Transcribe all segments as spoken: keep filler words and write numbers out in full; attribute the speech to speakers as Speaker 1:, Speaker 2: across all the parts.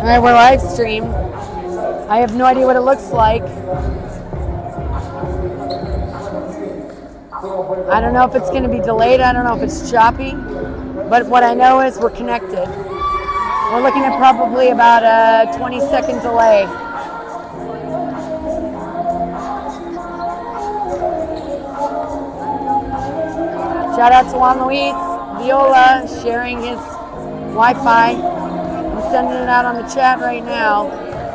Speaker 1: right, we're live stream. I have no idea what it looks like. I don't know if it's going to be delayed. I don't know if it's choppy. But what I know is we're connected. We're looking at probably about a twenty second delay. Shout out to Juan Luis Viola sharing his Wi-Fi. I'm sending it out on the chat right now.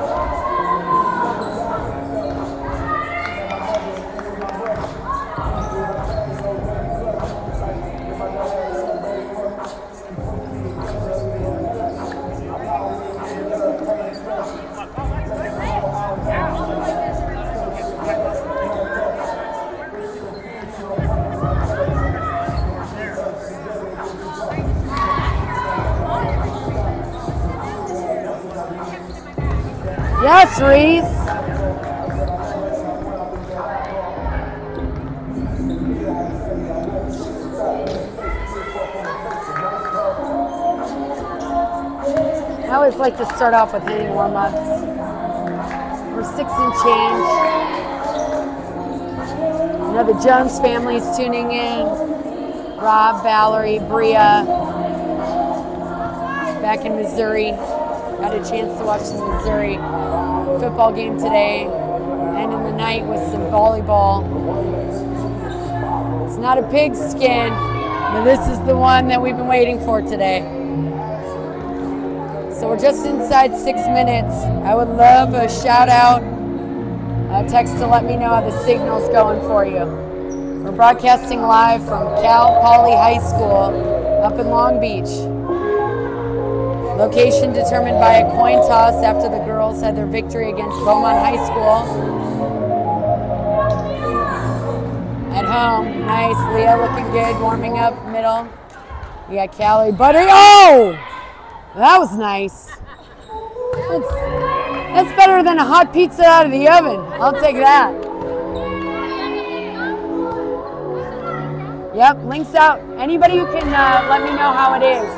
Speaker 1: Yes, Reese. I always like to start off with hitting warm-ups. We're six and change. You know, the Jones family's tuning in. Rob, Valerie, Bria. Back in Missouri. Got a chance to watch the Missouri football game today, and in the night with some volleyball. It's not a pigskin, but this is the one that we've been waiting for today. So we're just inside six minutes. I would love a shout out, a text to let me know how the signal's going for you. We're broadcasting live from Cal Poly High School up in Long Beach. Location determined by a coin toss after the girls had their victory against Beaumont High School. At home, nice. Leah looking good, warming up middle. We got Callie Butter. Oh! That was nice. That's, that's better than a hot pizza out of the oven. I'll take that. Yep, links out. Anybody who can uh, let me know how it is.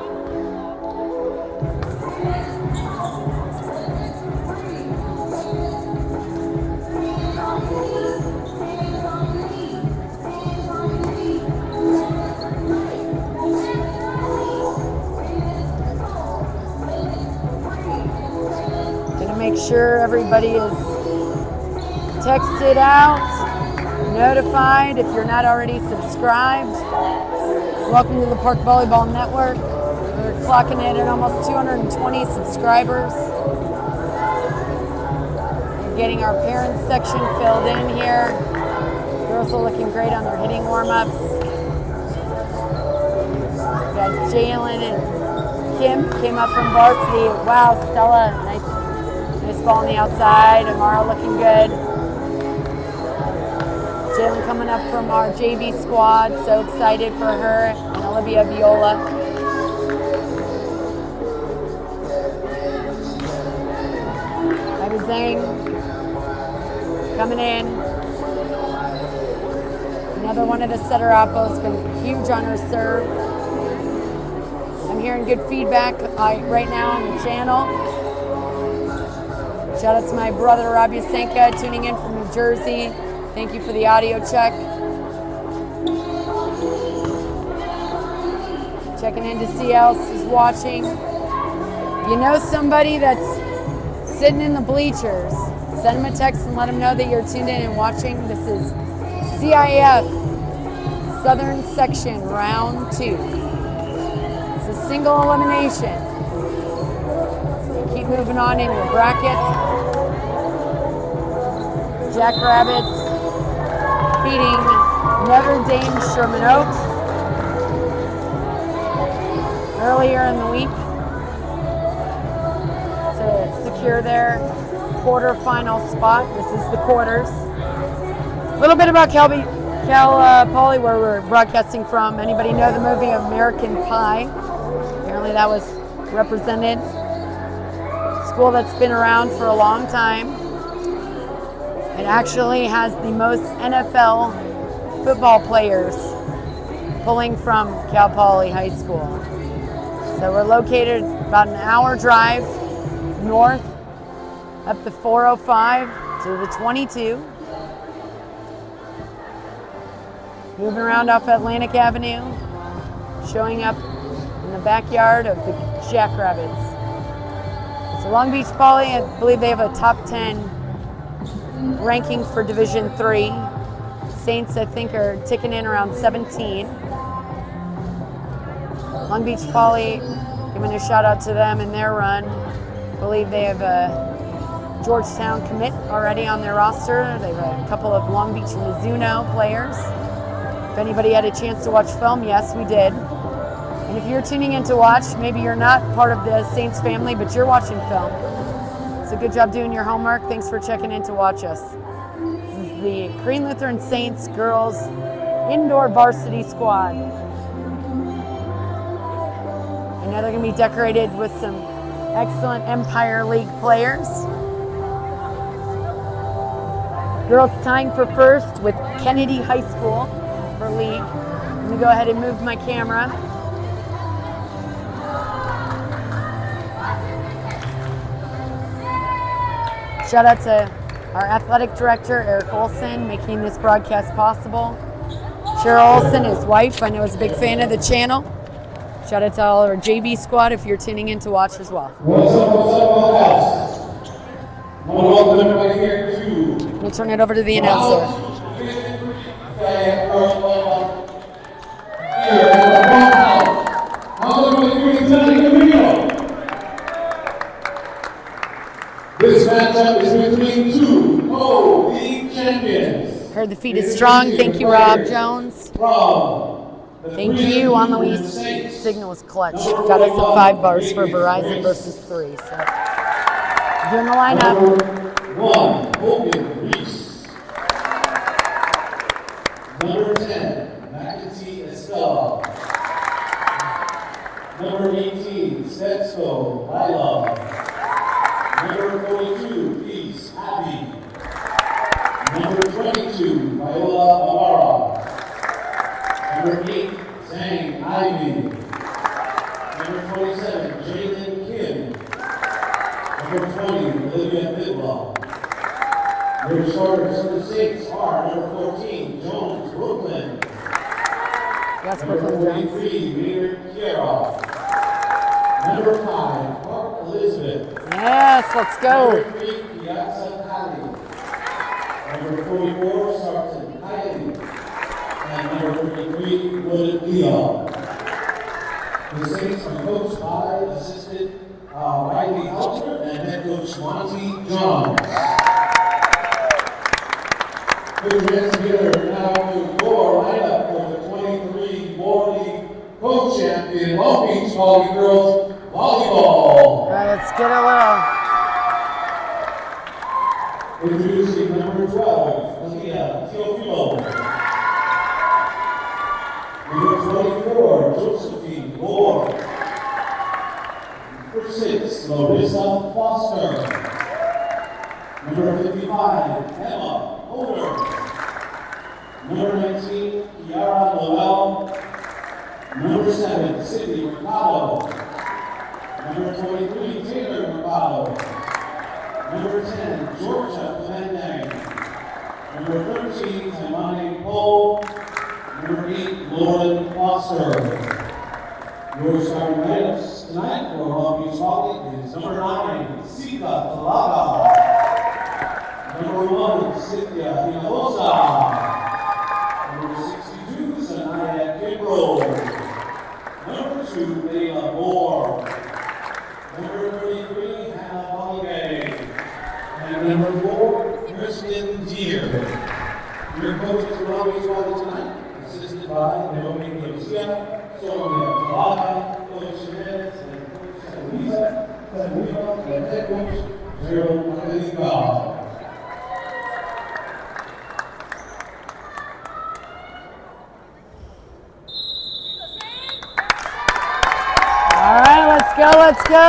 Speaker 1: Make sure everybody is texted out, notified if you're not already subscribed. Welcome to the Park Volleyball Network. We're clocking in at almost two hundred twenty subscribers. We're getting our parents section filled in here. Girls are looking great on their hitting warm-ups. We got Jalen and Kim came up from varsity. Wow, Stella, nice. Nice ball on the outside. Amara looking good. Jalen coming up from our J V squad. So excited for her and Olivia Viola. Ivy Zhang coming in. Another one of the setter apples. Been huge on her serve. I'm hearing good feedback uh, right now on the channel. Shout out to my brother, Rob Yasenka, tuning in from New Jersey. Thank you for the audio check. Checking in to see who else is watching. If you know somebody that's sitting in the bleachers, send them a text and let them know that you're tuned in and watching. This is C I F Southern Section Round two. It's a single elimination. Keep moving on in your bracket. Jackrabbits beating Notre Dame Sherman Oaks earlier in the week to secure their quarterfinal spot. This is the quarters. A little bit about Cal, Cal uh, Poly, where we're broadcasting from. Anybody know the movie American Pie? Apparently that was represented. School that's been around for a long time. It actually has the most N F L football players pulling from Cal Poly High School. So we're located about an hour drive north, up the four oh five to the twenty-two. Moving around off Atlantic Avenue, showing up in the backyard of the Jackrabbits. So Long Beach Poly, I believe they have a top ten ranking for Division three. Saints, I think, are ticking in around seventeen. Long Beach Poly, giving a shout out to them in their run. I believe they have a Georgetown commit already on their roster. They have a couple of Long Beach Mizuno players. If anybody had a chance to watch film, yes, we did. And if you're tuning in to watch, maybe you're not part of the Saints family, but you're watching film. So good job doing your homework. Thanks for checking in to watch us. This is the Crean Lutheran Saints girls indoor varsity squad. I know they're going to be decorated with some excellent Empire League players. Girls tying for first with Kennedy High School for league. Let me go ahead and move my camera. Shout out to our athletic director, Eric Olson, making this broadcast possible. Cheryl Olson, his wife, I know is a big fan of the channel. Shout out to all our J V squad if you're tuning in to watch as well.
Speaker 2: What's up, what's up, what's up? I want to welcome everybody here to...
Speaker 1: We'll turn it over to the announcer.
Speaker 2: This matchup is between two co-league champions.
Speaker 1: Heard the feet is strong. Thank you, Rob Jones. Thank you, on Louise. Signal was clutch. Got us at five bars for Verizon versus three. So, doing the lineup.
Speaker 2: One, Hogan Reese. Number ten, McEntee Estella. Number eighteen, Stetsko Lila. Number forty-two, Peace Abby. Number twenty-two, Viola Amara. Number eight, Zhang Ivy. Number twenty-seven, Jalen Kim. Number twenty, Olivia Bidwell. Your starters for the Saints are number fourteen, Jones Brooklyn.
Speaker 1: Yes,
Speaker 2: number forty-three, Maynard Kiera. Number five, Park Elizabeth.
Speaker 1: Yes, let's go.
Speaker 2: Number three, Piazza Kylie. Number forty-four, Sarton Kylie. And number thirty-three, Wooded Leon. The Saints are coached by assistant uh, Riley Hauser and head coach Monty Johns. Put your hands together now to your lineup for the twenty-three War League co-champion Long Beach Poly Girls Volleyball.
Speaker 1: All right, let's get a little.
Speaker 2: Introducing number twelve, Aaliyah Teofilo. Number twenty-four, Josephine Moore. Number six, Larissa Foster. Number fifty-five, Emma Holder. Number nineteen, Kiara Lowell. Number seven, Sydney Mercado. Number twenty-three, Taylor Mercado. Number ten, Georgia Clemente. Number thirteen, Tamani Cole. Number eight, Lauren Foster. Your starting lineups tonight for Long Beach Poly is number nine, Sika Talaga. Number one, Cynthia Hinojosa. Number sixty-two, Sanaya Kimbrough. Number two, Leila Moore. Number thirty-three, Hannah Holiday. And number four, Kristen Deere. Your coaches for Long Beach Poly tonight, assisted by Naomi Garcia, Sonia Talaga, Coach Jimenez, and Coach Luisa, and head coach Gerald Macaliga.
Speaker 1: All right, let's go, let's go.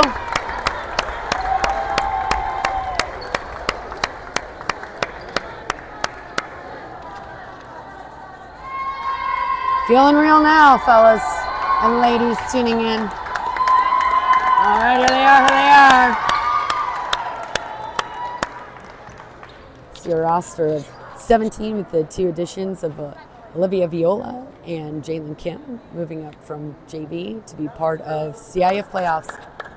Speaker 1: Feeling real now, fellas and ladies tuning in. All right, here they are, here they are. see a roster of seventeen with the two additions of uh, Olivia Viola and Jalen Kim moving up from J V to be part of C I F playoffs.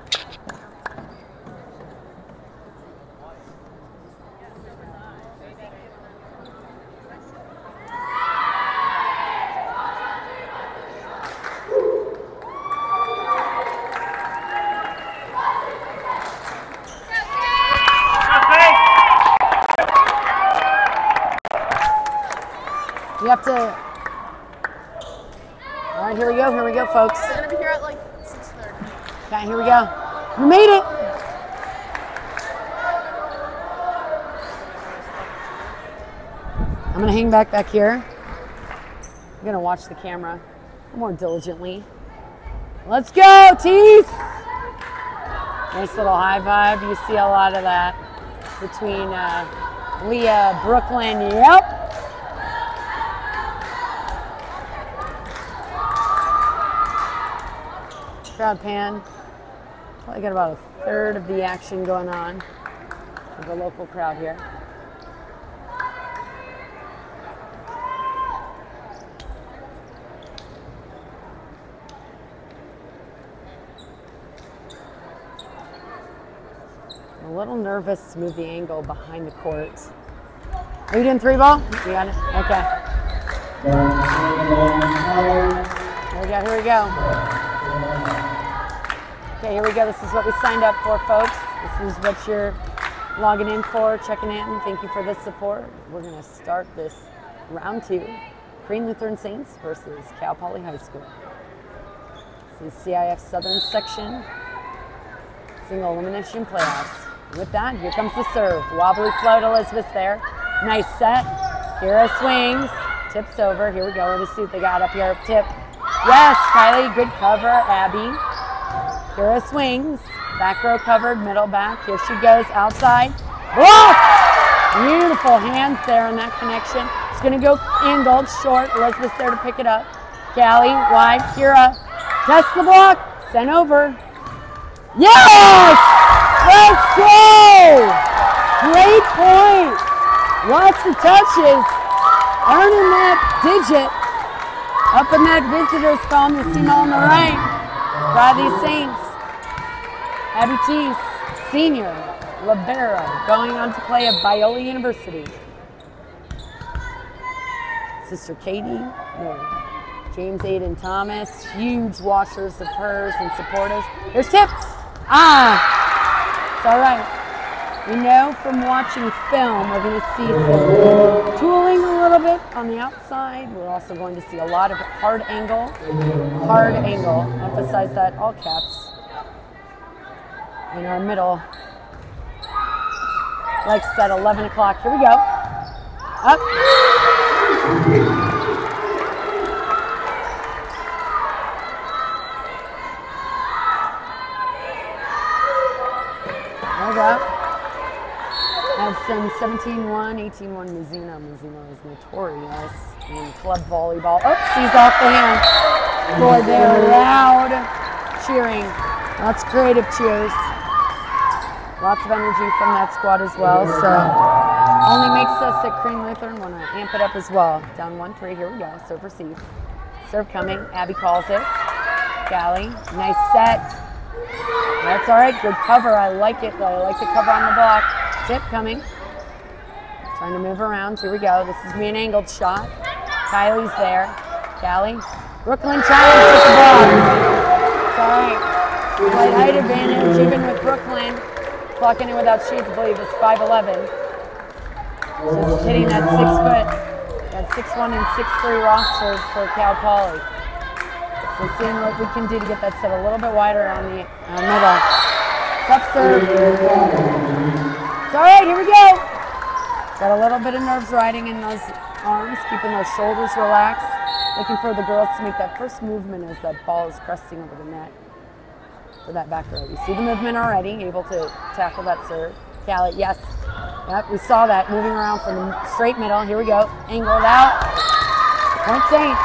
Speaker 1: You have to. All right, here we go. Here we go, folks.
Speaker 3: We're gonna be here at like six thirty.
Speaker 1: Okay, here we go. We made it. I'm gonna hang back back here. I'm gonna watch the camera more diligently. Let's go, Teeth! Nice little high vibe. You see a lot of that between uh, Leah, Brooklyn. Yep. Crowd pan. Probably got about a third of the action going on for the local crowd here. I'm a little nervous to move the angle behind the court. Are you doing three ball? You got it? Okay. Here we go, here we go. Okay, here we go. This is what we signed up for, folks. This is what you're logging in for, checking in. Thank you for the support. We're going to start this round two. Crean Lutheran Saints versus Cal Poly High School. This is C I F Southern Section Single Elimination Playoffs. With that, here comes the serve. Wobbly float, Elizabeth there. Nice set. Kira swings. Tips over. Here we go. Let us see what they got up here. Tip. Yes, Kylie. Good cover. Abby. Kira swings, back row covered, middle back. Here she goes, outside. Blocked! Beautiful hands there on that connection. She's gonna go angled, short. Elizabeth's there to pick it up. Callie, wide, Kira. Test the block, sent over. Yes! Let's go! Great point. Lots of touches. Earning that digit. Up in that visitors column, you see them on the right. By these Saints. Abby Teese, senior, libero, going on to play at Biola University. Sister Katie, no, James Aiden Thomas, huge watchers of hers and supporters. There's tips. Ah, it's all right. We know from watching film, we're going to see some tooling a little bit on the outside. We're also going to see a lot of hard angle, hard angle. Emphasize that, all caps. In our middle, like set, eleven o'clock. Here we go. Up. Hold up. Have some seventeen one, eighteen one Mizuno. Mizuno is notorious in club volleyball. Oh, sees off the hand for their loud cheering. Lots of creative cheers. Lots of energy from that squad as well, so only makes us at Crean Lutheran want to amp it up as well. Down one three, here we go, serve receive. Serve coming, Abby calls it. Callie, nice set. That's all right, good cover, I like it. I like the cover on the block. Tip coming. Trying to move around, here we go. This is me an angled shot. Kylie's there. Callie, Brooklyn trying to take the ball. It's all right. Slight height advantage, even with Brooklyn. Clocking in without sheets, I believe, is five eleven. Just hitting that six foot, that six one and six three roster for Cal Poly. So seeing what we can do to get that set a little bit wider on the uh, middle. Tough serve. It's all right, here we go. Got a little bit of nerves riding in those arms, keeping those shoulders relaxed. Looking for the girls to make that first movement as that ball is cresting over the net. For that back row. You see the movement already, able to tackle that serve. Callie, yes. Yep, we saw that moving around from the straight middle. Here we go. Angled out. Point Saints.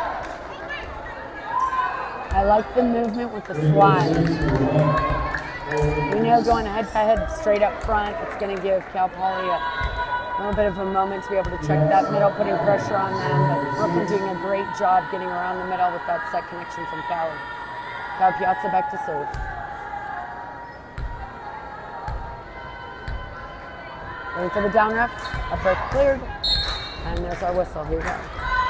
Speaker 1: I like the movement with the slide. We know going head to head straight up front, it's going to give Cal Poly a little bit of a moment to be able to check that middle, putting pressure on them. But Brooklyn doing a great job getting around the middle with that set connection from Cali. Cal Piazza back to serve. Waiting for the down ref. Up break cleared. And there's our whistle. Here we go.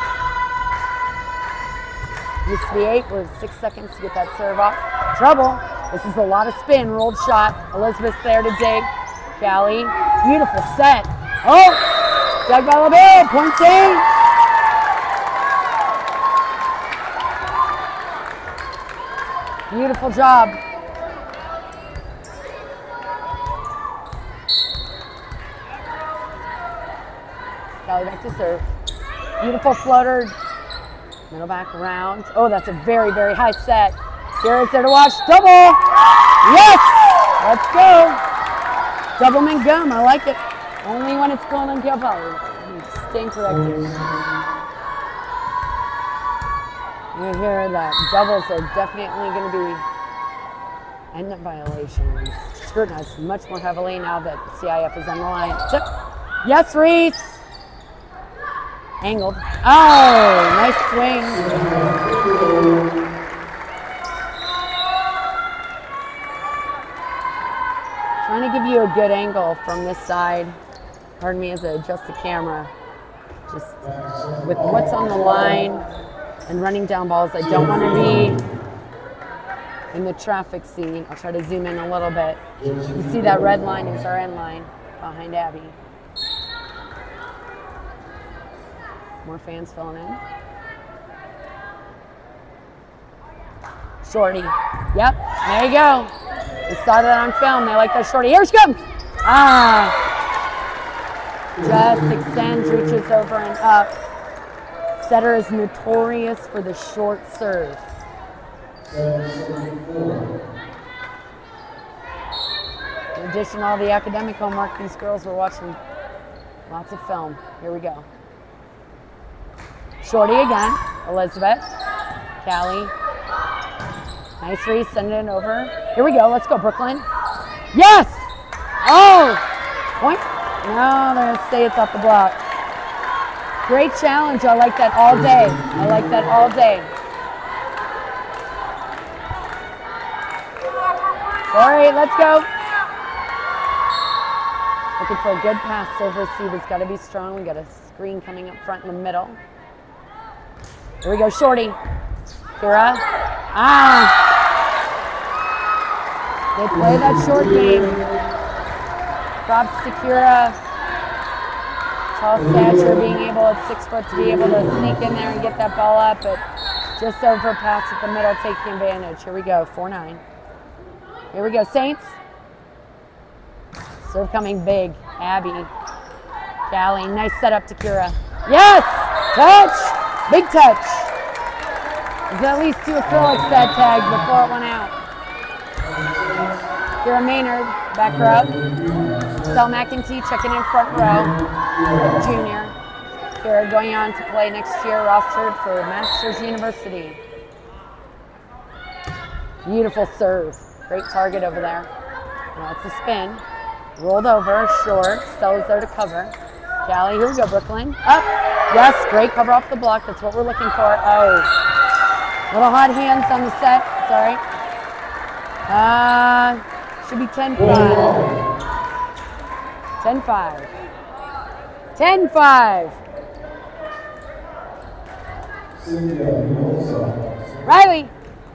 Speaker 1: Used to be eight. We're at six seconds to get that serve off. Trouble. This is a lot of spin. Rolled shot. Elizabeth's there to dig. Callie. Beautiful set. Oh! Dug by LeBay. Point eight. Beautiful job. Callie back to serve. Beautiful floater. Middle back around. Oh, that's a very, very high set. Garrett's there to watch. Double! Yes! Let's go. Doublemint gum. I like it. Only when it's called on Cal Poly. Staying corrected. You hear that doubles are definitely going to be end-up violations. Scrutinized much more heavily now that C I F is on the line. Tip. Yes, Reese. Angled. Oh, nice swing. Trying to give you a good angle from this side. Pardon me as I adjust the camera. Just with what's on the line and running down balls, I don't want to be in the traffic scene. I'll try to zoom in a little bit. You see that red line is our end line behind Abby. More fans filling in. Shorty. Yep, there you go. We saw that on film. They like that shorty. Here she comes. Ah. Just extends, reaches over and up. Setter is notorious for the short serve. In addition to all the academic homework, these girls were watching lots of film. Here we go. Shorty again. Elizabeth. Callie. Nice Reese, send it over. Here we go, let's go, Brooklyn. Yes! Oh! Point? No, they're gonna say it's off the block. Great challenge, I like that all day. I like that all day. All right, let's go. Looking for a good pass. Serve receive has got to be strong. We got a screen coming up front in the middle. Here we go, Shorty. Kira. Ah! They play that short game. Props to Kira. Tall stature, being able at six foot to be able to sneak in there and get that ball up, but just over pass at the middle, taking advantage. Here we go, four nine. Here we go, Saints. Serve coming big. Abby. Callie, nice setup to Kira. Yes! Touch! Big touch. There's at least two acrylics that tag before it went out. Kira Maynard, back row. Sel McEntee checking in front row. Junior. Kira going on to play next year, rostered for Masters University. Beautiful serve. Great target over there. Now it's a spin. Rolled over, short. Sel is there to cover. Callie, here we go, Brooklyn. Up. Yes, great cover off the block. That's what we're looking for. Oh. Little hot hands on the set. It's all right. Uh, should be ten five. ten five. ten five. Riley.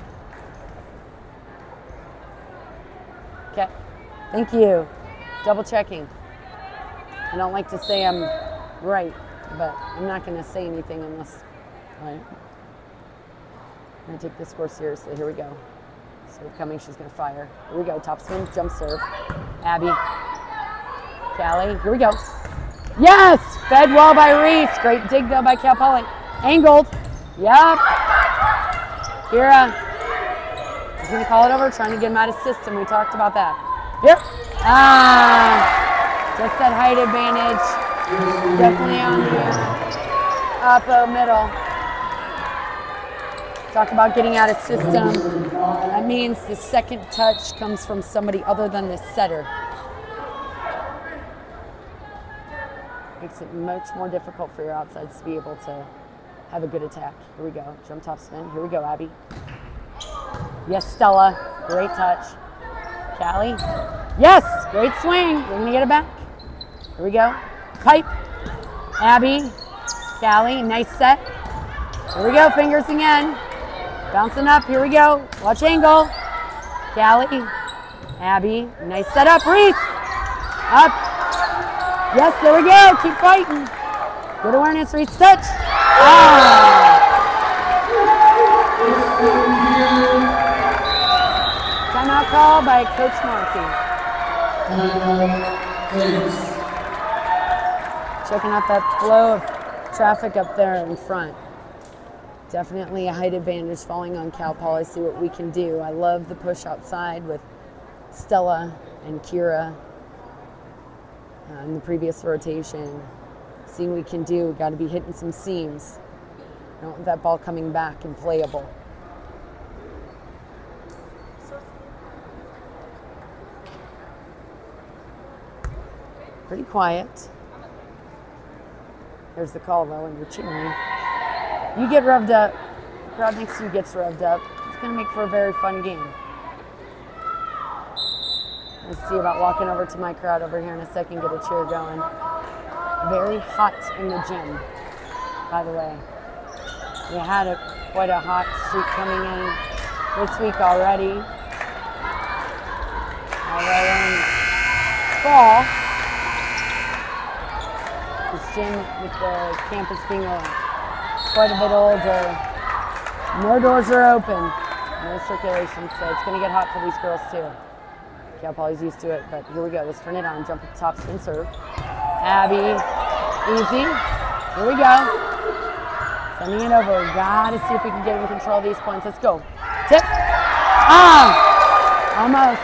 Speaker 1: Okay. Thank you. Double checking. I don't like to say I'm right, but I'm not going to say anything unless, right? I'm going to take this score seriously. Here we go. Serve coming. She's going to fire. Here we go. Top spin. Jump serve. Abby. Callie. Here we go. Yes! Fed well by Reese. Great dig, though, by Cal Poly. Angled. Yep. Kira. He's going to call it over, trying to get him out of system. We talked about that. Yep. Ah. Just that height advantage. Definitely on the uh, upper middle. Talk about getting out of system. That means the second touch comes from somebody other than the setter. Makes it much more difficult for your outsides to be able to have a good attack. Here we go. Jump top spin. Here we go, Abby. Yes, Stella. Great touch. Callie. Yes! Great swing. We're going to get it back. Here we go. Pipe. Abby. Callie. Nice set. Here we go. Fingers again. Bouncing up. Here we go. Watch angle. Callie. Abby. Nice set up. Reese. Up. Yes, there we go. Keep fighting. Good awareness. Reese touch. Ah. Timeout call by Coach Monty. Checking out that flow of traffic up there in front. Definitely a height advantage falling on Cal Poly. See what we can do. I love the push outside with Stella and Kira uh, in the previous rotation. Seeing what we can do. Got to be hitting some seams. I don't want that ball coming back and playable. Pretty quiet. There's the call though, and you're cheering. You get revved up. The crowd next to you gets revved up. It's going to make for a very fun game. Let's see about walking over to my crowd over here in a second, get a cheer going. Very hot in the gym, by the way. We had a, quite a hot streak coming in this week already. Although in fall, this gym with the campus being a, quite a bit older, no doors are open, no circulation, so it's going to get hot for these girls too. Cal Poly's used to it, but here we go. Let's turn it on. Jump at the top, spin serve. Abby, easy. Here we go. Sending it over. Got to see if we can get in control of these points. Let's go. Tip. Ah! Almost.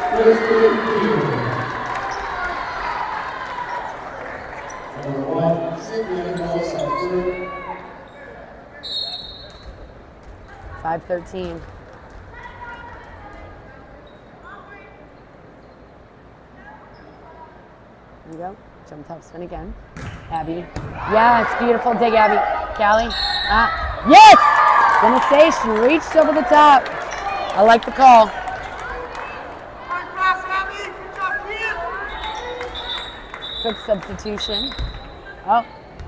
Speaker 1: five thirteen. There we go. Jump top spin again. Abby. Yes, beautiful dig, Abby. Callie. Ah. Yes! Gonna say she reached over the top. I like the call. Quick substitution. Oh.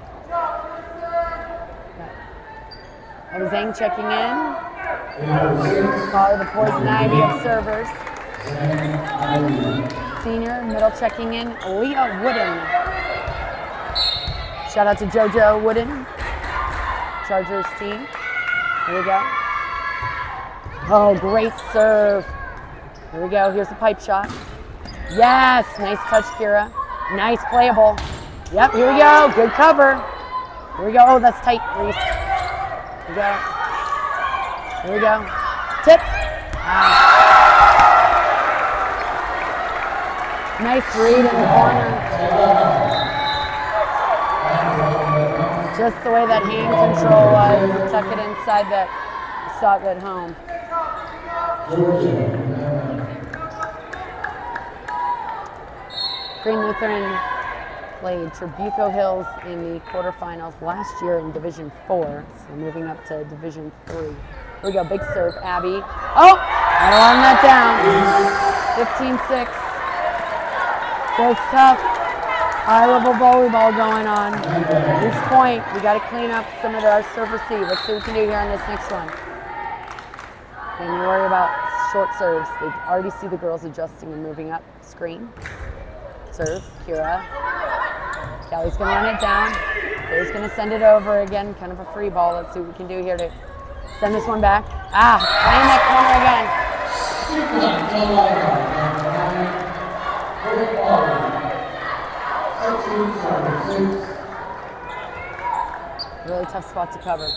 Speaker 1: That was Zhang checking in. Follow the poison ivy of servers. Senior, middle checking in, Leah Wooden. Shout out to JoJo Wooden, Chargers team. Here we go. Oh, great serve. Here we go, here's the pipe shot. Yes, nice touch, Kira. Nice playable. Yep, here we go, good cover. Here we go, oh, that's tight, Reese. Here we go. Here we go. Tip. Ah. Nice read in the corner. Just the way that hand control was. Tuck it inside that. You saw it at home. Crean Lutheran played Trabuco Hills in the quarterfinals last year in Division four. So moving up to Division three. Here we go, big serve, Abby. Oh, gotta run that down. fifteen six. So it's tough. High-level volleyball going on. Each point, we got to clean up some of our serve receive. Let's see what we can do here on this next one. And you worry about short serves. They already see the girls adjusting and moving up. Screen. Serve. Kira. Callie's going to run it down. Kira's going to send it over again. Kind of a free ball. Let's see what we can do here to send this one back. Ah, playing that corner again. Really tough spot to cover.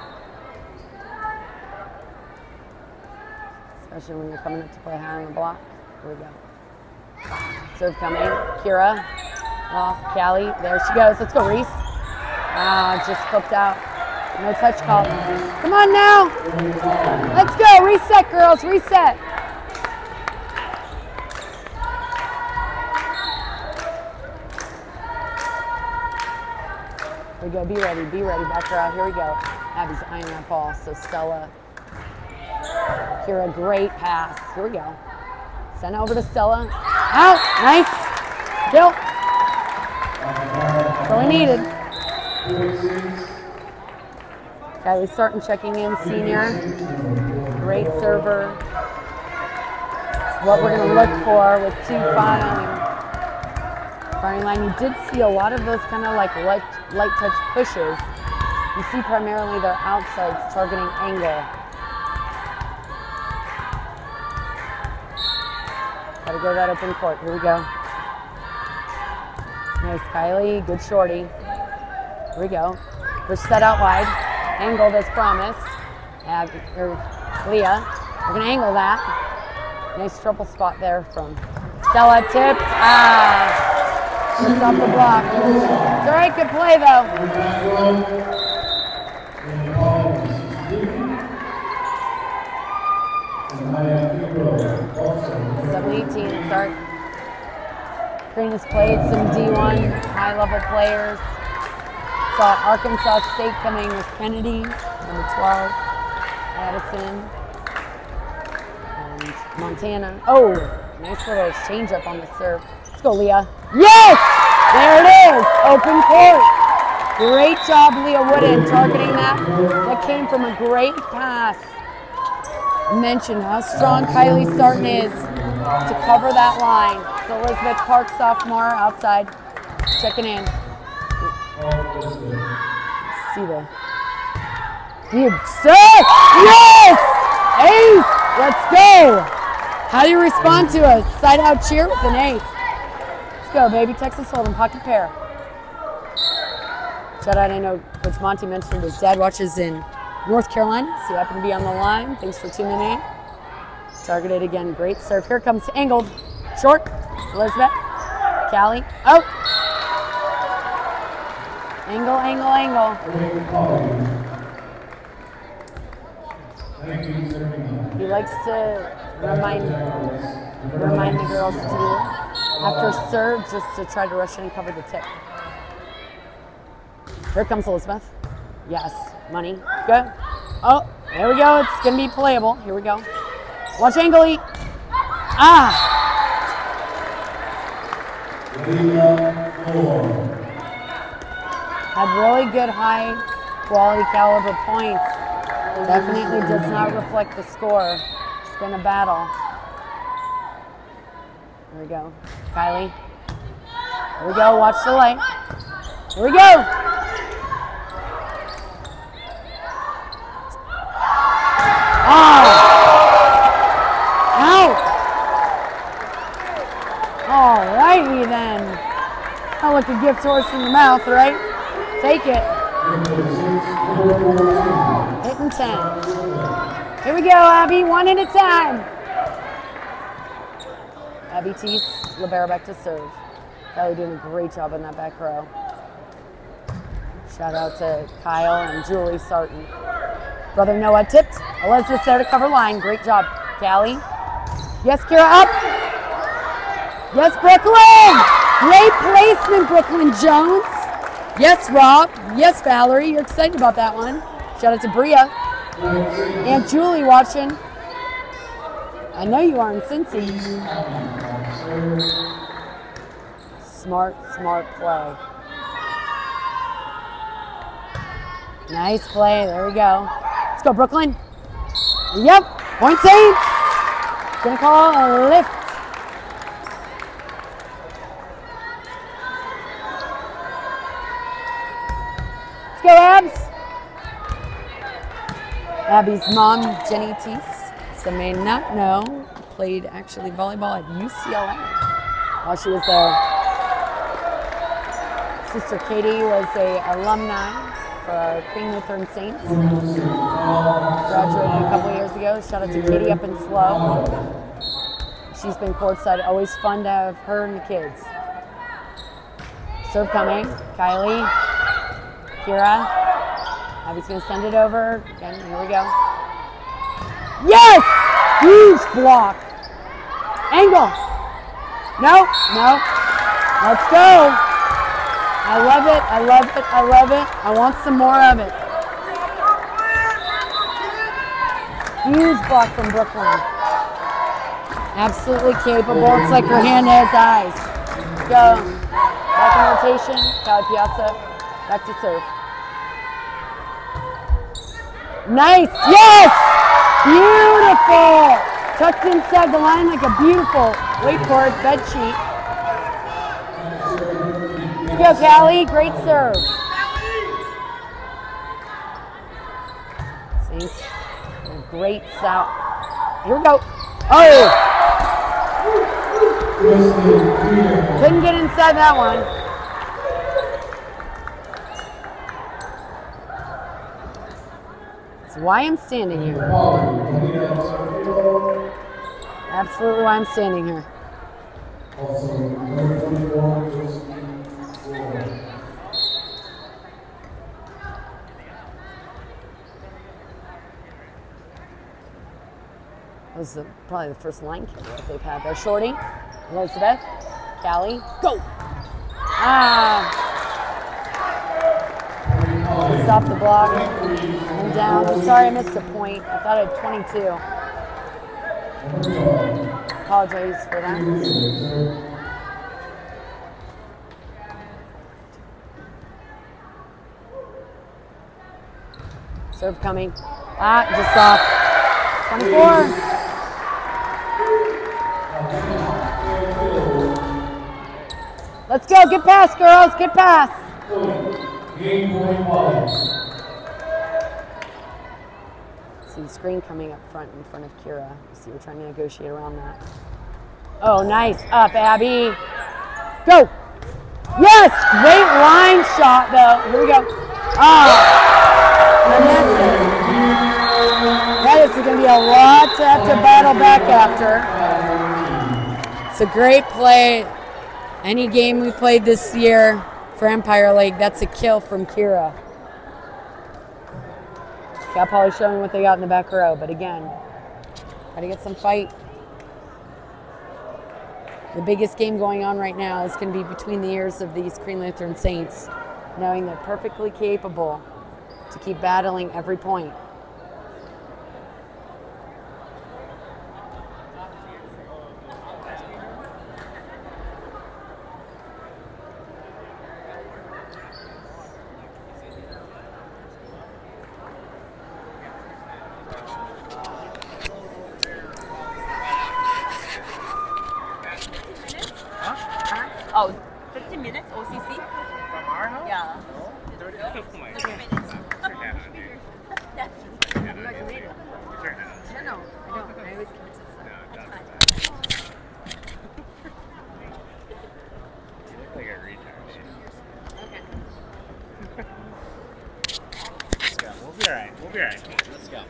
Speaker 1: Especially when you're coming up to play high on the block. Here we go. Serve coming. Kira. Off. Callie. There she goes. Let's go, Reese. Ah, just clipped out. No touch call. Come on now. Let's go. Reset, girls. Reset. Here we go. Be ready. Be ready. Back her out. Here we go. Abby's eyeing that ball. So Stella. Kira, great pass. Here we go. Send it over to Stella. Out. Nice. Kill. That's all we needed. Kylie starting checking in, senior. Great server. It's what we're going to look for with two filing. Firing line. You did see a lot of those kind of like light, light touch pushes. You see primarily their outsides targeting angle. Gotta go that open court. Here we go. Nice, Kylie. Good shorty. Here we go. Push set out wide. Angled as promised. Abby, or Leah. We're gonna angle that. Nice triple spot there from Stella. Tipped. Ah. Just off the block. It's all right. Good play though. seven eighteen, start. Crean has played some D one high-level players. Saw Arkansas State coming with Kennedy, number twelve, Addison, and Montana. Oh, nice little change-up on the serve. Let's go, Leah. Yes! There it is, open court. Great job, Leah Wooden, targeting that. That came from a great pass. Mention how strong Kylie Sarton is to cover that line. So Elizabeth Park, sophomore, outside, checking in. See the big set. Yes! Ace! Let's go! How do you respond to a side out cheer with an ace? Let's go, baby. Texas Hold'em, pocket pair. Shout out, I know Coach Monty mentioned his dad watches in North Carolina, so you happen to be on the line. Thanks for tuning in. Targeted again, great serve. Here comes angled, short, Elizabeth, Callie, out. Angle, angle, angle. He likes to remind remind the girls to after serve just to try to rush in and cover the tip. Here comes Elizabeth. Yes, money. Go. Oh, there we go. It's going to be playable. Here we go. Watch angle eat. Ah. Had really good high quality caliber points. Definitely does not reflect the score. It's been a battle. Here we go. Kylie. Here we go. Watch the light. Here we go. Oh! Out! All righty then. Oh, like a gift horse in the mouth, right? Take it. Hitting ten. Here we go, Abby. One at a time. Abby Teese, libero back to serve. Kylie doing a great job on that back row. Shout out to Kyle and Julie Sarton. Brother Noah tipped. Elizabeth's there to cover line. Great job, Callie. Yes, Kira up. Yes, Brooklyn. Great placement, Brooklyn Jones. Yes, Rob. Yes, Valerie. You're excited about that one. Shout out to Bria. Aunt Julie watching. I know you are in Cincy. Smart, smart play. Nice play. There we go. Let's go, Brooklyn. Yep. Point Saints. Gonna call a lift. Let's go, Abs. Abby's mom, Jenny Teese, some may not know, played actually volleyball at U C L A while she was there. Sister Katie was a alumni for Crean Lutheran Saints. Graduated a couple years ago. Shout out to Katie up in Slow. She's been courtside. Always fun to have her and the kids. Serve coming. Kylie. Kira. Abby's going to send it over. Again, here we go. Yes! Huge block. Angle. No, no. Let's go. I love it. I love it. I love it. I want some more of it. Huge block from Brooklyn. Absolutely capable. It's like her hand has eyes. Let's go. Back in rotation. Cali Piazza. Back to serve. Nice. Yes! Beautiful. Tucked inside the line like a beautiful, wait for it, bed sheet. Let's go, Callie. Great serve. Saints, great south. Here we go. Oh! Couldn't get inside that one. That's why I'm standing here. Absolutely why I'm standing here. That was the, probably the first line kick that they've had there. Shorty, Elizabeth, Callie, go! Ah! Stop the block. I'm down. I'm sorry I missed a point. I thought I had twenty-two. Apologize for that. Serve coming. Ah, just off. twenty-four. Let's go. Get past, girls. Get past. See the screen coming up front in front of Kira. You see, we're trying to negotiate around that. Oh, nice. Up, Abby. Go. Yes. Great line shot, though. Here we go. Ah. And that's it. That is going to be a lot to have to battle back after. It's a great play. Any game we played this year for Empire League, that's a kill from Kira. Cal Poly showing what they got in the back row, but again, try to get some fight. The biggest game going on right now is going to be between the ears of these Crean Lutheran Saints, knowing they're perfectly capable to keep battling every point.
Speaker 4: Oh, fifteen minutes O C C?
Speaker 5: From our house?
Speaker 4: Yeah.
Speaker 5: thirty
Speaker 4: Okay.
Speaker 5: minutes.
Speaker 4: That's
Speaker 5: Turn it on.
Speaker 1: No, no, I don't. I always keep it to the side.
Speaker 5: No, don't do that. You look like a retard.
Speaker 1: Okay.
Speaker 5: Let's go. We'll be alright. We'll be alright. Let's go.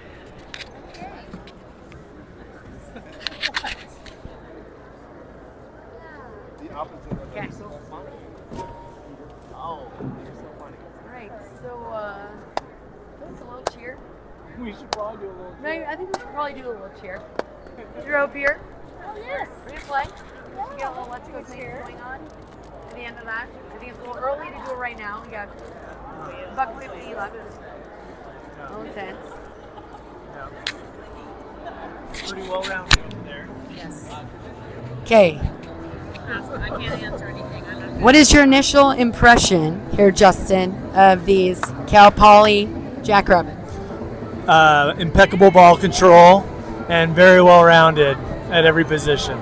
Speaker 5: The opposite of
Speaker 1: Okay.
Speaker 5: you're so funny. Oh, you're so funny.
Speaker 1: All right, so uh, that's a little cheer.
Speaker 5: We should probably do a little.
Speaker 1: No, I think we should probably do a little cheer. Drove here.
Speaker 3: Oh, yes.
Speaker 1: Ready to play? We got a little let's go thing going on at the end of that. I think it's a little early to do it right now. We got a buck fifty left. A little intense.
Speaker 5: Yeah. Pretty well rounded over there.
Speaker 1: Yes. Okay.
Speaker 4: I can't answer anything. I'm not
Speaker 1: What is your initial impression here, Justin, of these Cal Poly Jackrabbits?
Speaker 6: Uh, impeccable ball control and very well rounded at every position.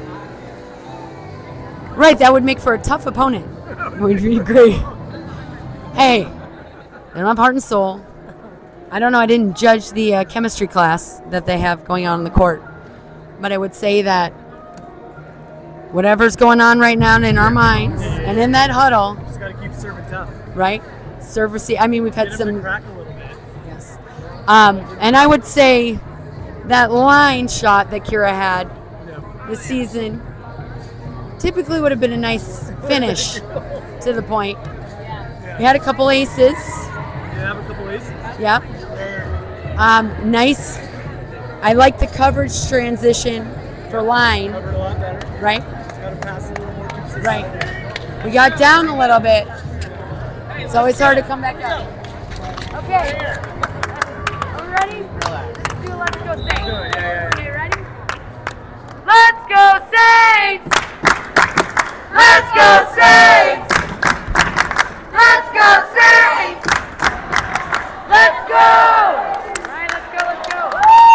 Speaker 1: Right, that would make for a tough opponent. Would be great. Hey, they don't have heart and soul. I don't know, I didn't judge the uh, chemistry class that they have going on in the court. But I would say that whatever's going on right now in our minds and in that huddle,
Speaker 6: Just got to keep serving tough.
Speaker 1: right? Serve receive. I mean, we've had
Speaker 6: Get him to
Speaker 1: some.
Speaker 6: crack a little bit.
Speaker 1: Yes. Um, and I would say that line shot that Kira had
Speaker 6: Yeah.
Speaker 1: this season typically would have been a nice finish to the point. We had a couple aces.
Speaker 6: You have a couple aces.
Speaker 1: Yep. Um, nice. I like the coverage transition for line.
Speaker 6: Covered a lot better.
Speaker 1: Right?
Speaker 6: Got to pass a little more consistent.
Speaker 1: Right. We got down a little bit. It's always hard to come back up. Okay. Are we ready? Let's do Let's Go Saints.
Speaker 6: Good, yeah, yeah.
Speaker 1: Okay, ready? Let's go Saints! Let's go Saints! Let's go Saints! Let's go! All right, let's go, let's go.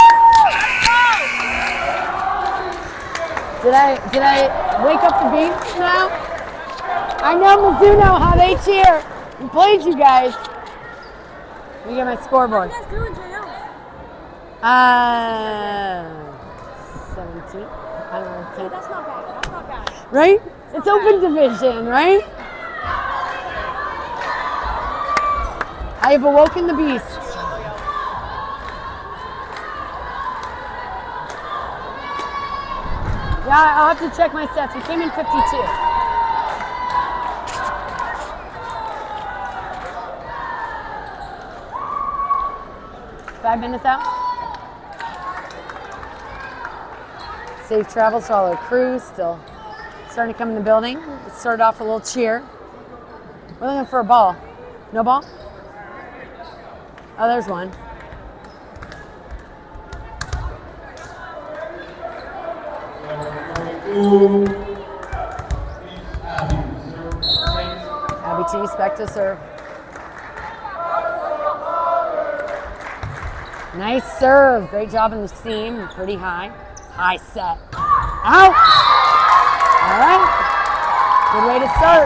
Speaker 1: Did I did I wake up the beast now? I know Mizuno how they cheer. We played you guys. Let me get my scoreboard.
Speaker 3: What are you guys doing, J Ls?
Speaker 1: Uh, seventeen. I don't know, ten.
Speaker 3: That's not bad. That's not bad.
Speaker 1: Right? It's open division, right? I have awoken the beast. Yeah, I'll have to check my stats. We came in fifty-two. Five minutes out. Safe travels to all our crew. Still starting to come in the building. Let's start off a little cheer. We're looking for a ball. No ball? Oh, there's one. Abby T, back to serve. Nice serve. Great job in the seam. Pretty high. High set. Out. All right. Good way to start.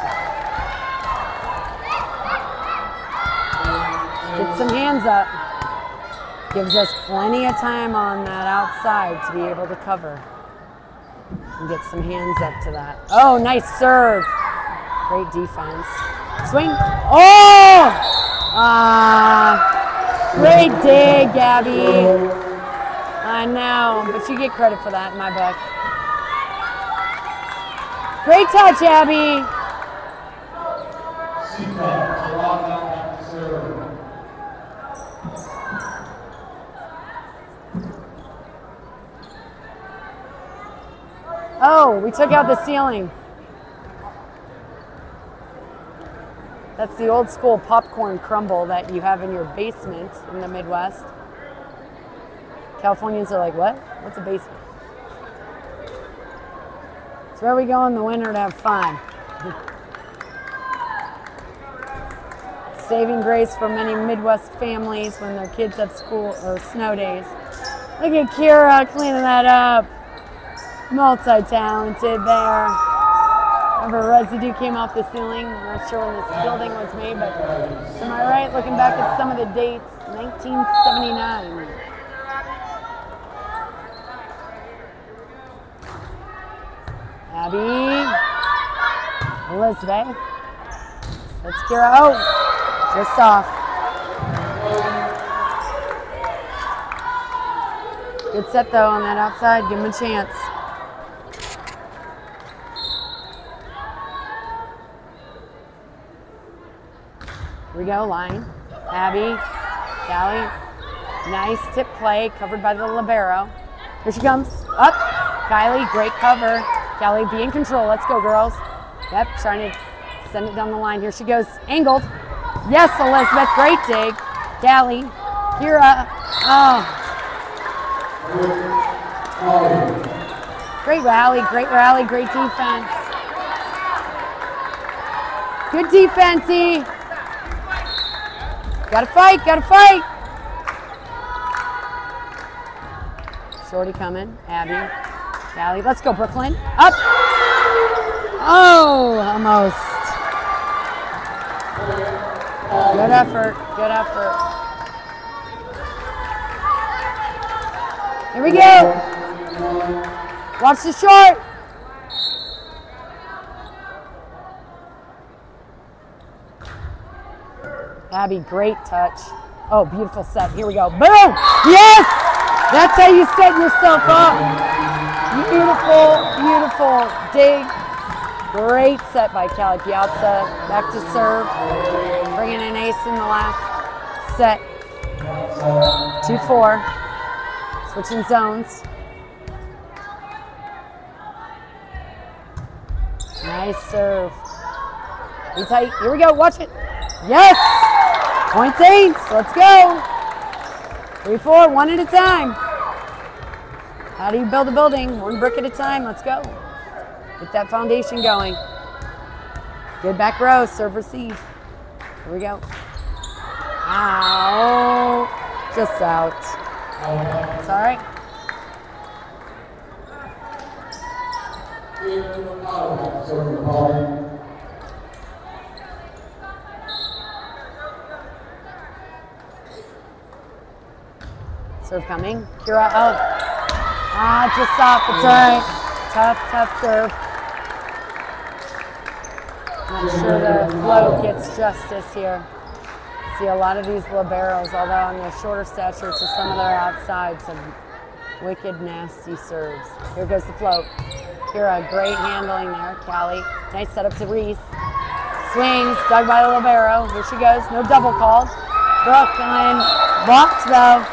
Speaker 1: Get some hands up. Gives us plenty of time on that outside to be able to cover. And get some hands up to that. Oh, nice serve. Great defense. Swing. Oh! Ah. Great dig, Gabby. I know, but you get credit for that in my book. Great touch, Abby. Oh, we took out the ceiling. That's the old school popcorn crumble that you have in your basement in the Midwest. Californians are like, what? What's a basement? It's where we go in the winter to have fun. Saving grace for many Midwest families when their kids have school or snow days. Look at Kira cleaning that up. Multi-talented there. Remember, residue came off the ceiling. I'm not sure when this building was made, but to my right, looking back at some of the dates, nineteen seventy-nine. Abby, Elizabeth. Let's Kira. Oh, just off. Good set though on that outside. Give him a chance. Here we go, line. Abby, Callie, nice tip play, covered by the libero. Here she comes, up. Kylie, great cover. Callie, be in control. Let's go, girls. Yep, trying to send it down the line. Here she goes, angled. Yes, Elizabeth, great dig. Callie, Kira. Oh. Great rally, great rally, great defense. Good defense, E. Gotta fight, gotta fight. Shorty coming, Abby, Callie. Let's go, Brooklyn. Up. Oh, almost. Good effort, good effort. Here we go. Watch the short. Abby, great touch. Oh, beautiful set. Here we go. Boom! Yes! That's how you set yourself up. Beautiful, beautiful dig. Great set by Callie Piazza. Back to serve. Bringing an ace in the last set. two four. Switching zones. Nice serve. Be tight. Here we go. Watch it. Yes! Points eight. Let's go. three four. One at a time. How do you build a building? One brick at a time. Let's go. Get that foundation going. Good back row. Serve, receive. Here we go. Ow. Just out. It's all right. Serve coming. Kira, oh. Ah, just stop. It's all right. Tough, tough serve. Not sure the flow gets justice here. See a lot of these liberos, although on their shorter stature to some of their outside, some wicked, nasty serves. Here goes the float. Kira, great handling there. Callie, nice setup to Reese. Swings, dug by the libero. Here she goes. No double call. Brooklyn, blocked though.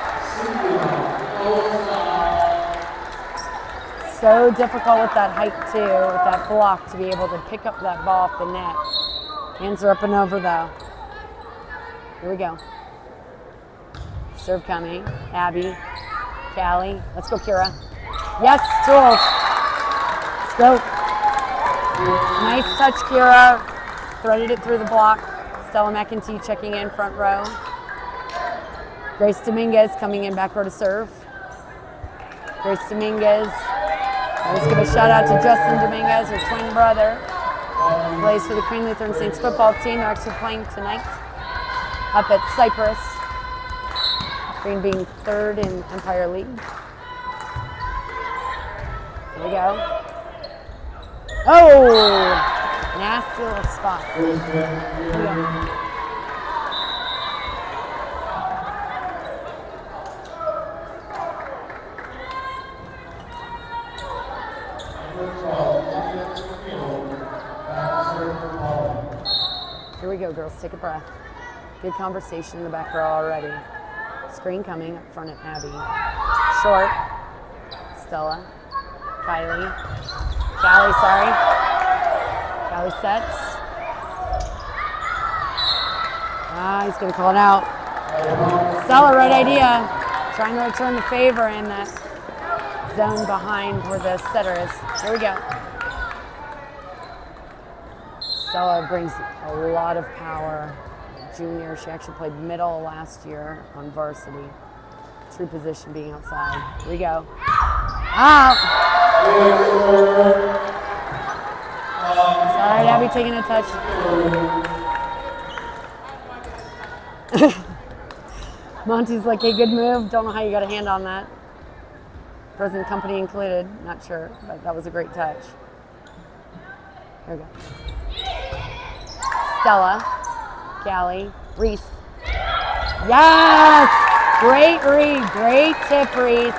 Speaker 1: So difficult with that height too, with that block, to be able to pick up that ball off the net. Hands are up and over though. Here we go. Serve coming. Abby, Callie. Let's go, Kira. Yes, tools. Let's go. Nice touch, Kira. Threaded it through the block. Stella McEntee checking in front row. Grace Dominguez coming in back row to serve. Grace Dominguez. Let's give a shout out to Justin Dominguez, her twin brother. Plays for the Crean Lutheran Saints football team. They're actually playing tonight up at Cypress. Crean being third in Empire League. Here we go. Oh! Nasty little spot. Here we go. Here we go, girls. Take a breath. Good conversation in the back row already. Screen coming up front at Abby. Short. Stella. Kylie. Callie, sorry. Callie sets. Ah, he's going to call it out. Stella, right idea. Trying to return the favor in that zone behind where the setter is. Here we go. Stella brings a lot of power. Junior, she actually played middle last year on varsity. True position being outside. Here we go. Out. Sorry, Abby taking a touch. Monty's like, hey, good move. Don't know how you got a hand on that. Present company included. Not sure, but that was a great touch. Here we go. Stella, Callie, Reese. Yes! Great read, great tip, Reese.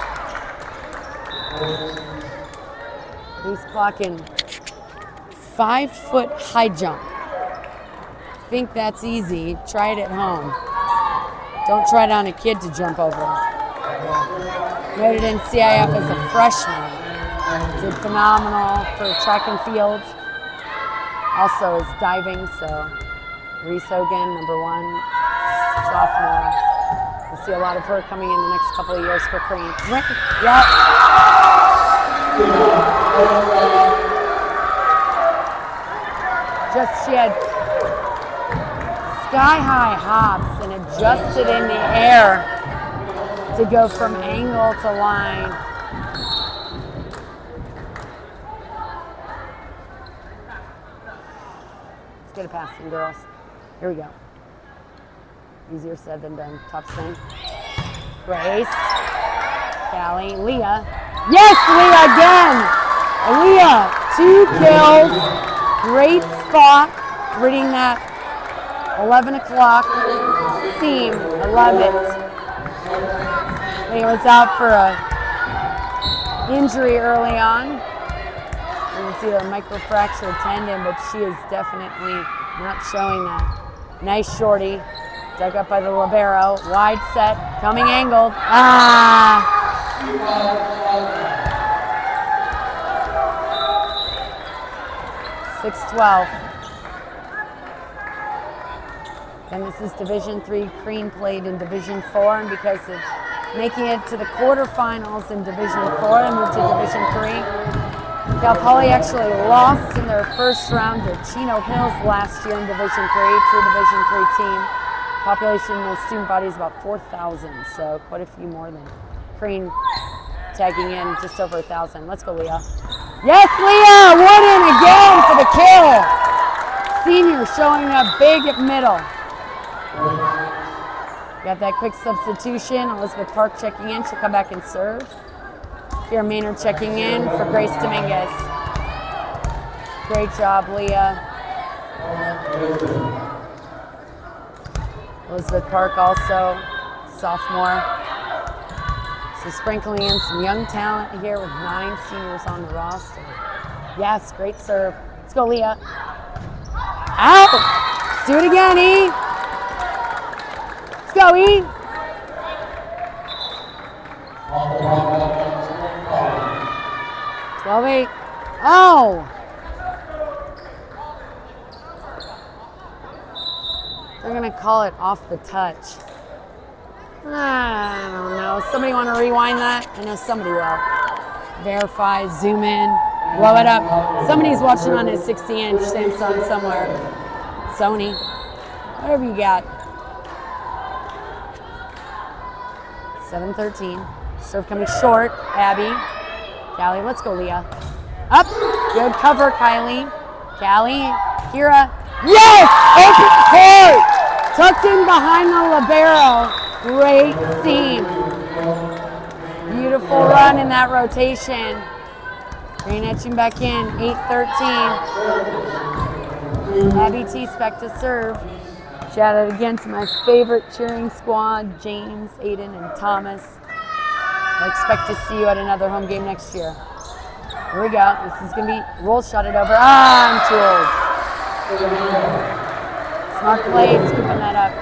Speaker 1: Reese clocking five foot high jump. Think that's easy, try it at home. Don't try it on a kid to jump over. Noted in C I F as a freshman. Did phenomenal for track and field. Also is diving, so Reese Hogan, number one, sophomore. We'll see a lot of her coming in the next couple of years for Crean. Yep. Just, she had sky-high hops and adjusted in the air to go from angle to line. Let's get a pass in, girls. Here we go. Easier said than done. Top spin. Grace. Callie. Leah. Yes, Leah again! Leah, two kills. Great spot. Reading that eleven o'clock seam. I love it. Leah was out for a injury early on. You can see the microfractured tendon, but she is definitely not showing that. Nice shorty. Dug up by the libero. Wide set. Coming angled. Ah! six twelve. And this is Division three. Crean played in Division four, and because of making it to the quarterfinals in Division four, they moved to Division three. Cal Poly actually lost in their first round to Chino Hills last year in Division three, true Division three team. Population of the student body is about four thousand, so quite a few more than Crean, tagging in just over one thousand. Let's go, Leah. Yes, Leah! Wooden again for the kill! Senior showing up big at middle. Got that quick substitution. Elizabeth Park checking in. She'll come back and serve. Kira Maynard checking in for Grace Dominguez. Great job, Leah. Elizabeth Park also, sophomore. So sprinkling in some young talent here with nine seniors on the roster. Yes, great serve. Let's go, Leah. Out! Let's do it again, E. Let's go, E. twelve eight. Oh! They're going to call it off the touch. I don't know. Somebody want to rewind that? I know somebody will. Verify, zoom in, blow it up. Somebody's watching on his sixty inch Samsung somewhere. Sony. Whatever you got. seven thirteen. Serve coming short. Abby. Callie, let's go, Leah. Up. Good cover, Kylie. Callie. Kira. Yes! Open court! Tucked in behind the libero. Great seam. Beautiful run in that rotation. Green etching back in. eight thirteen. Abby Teese back to serve. Shout out again to my favorite cheering squad, James, Aiden, and Thomas. I expect to see you at another home game next year. Here we go. This is going to be roll shot it over. Ah, I'm too old. Smart play, scooping that up.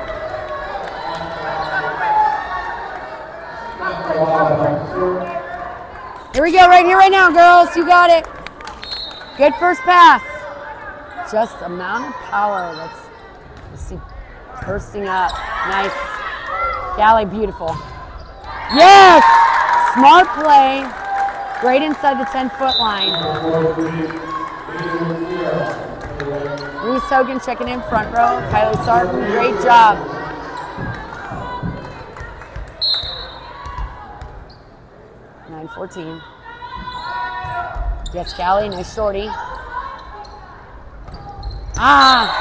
Speaker 1: Here we go, right here, right now, girls. You got it. Good first pass. Just amount of power that's, let's see, bursting up. Nice. Callie, beautiful. Yes! Smart play. Great inside the ten foot line. Reese Hogan checking in front row. Kylie Sarton, great job. nine fourteen. Yes, Callie, nice shorty. Ah!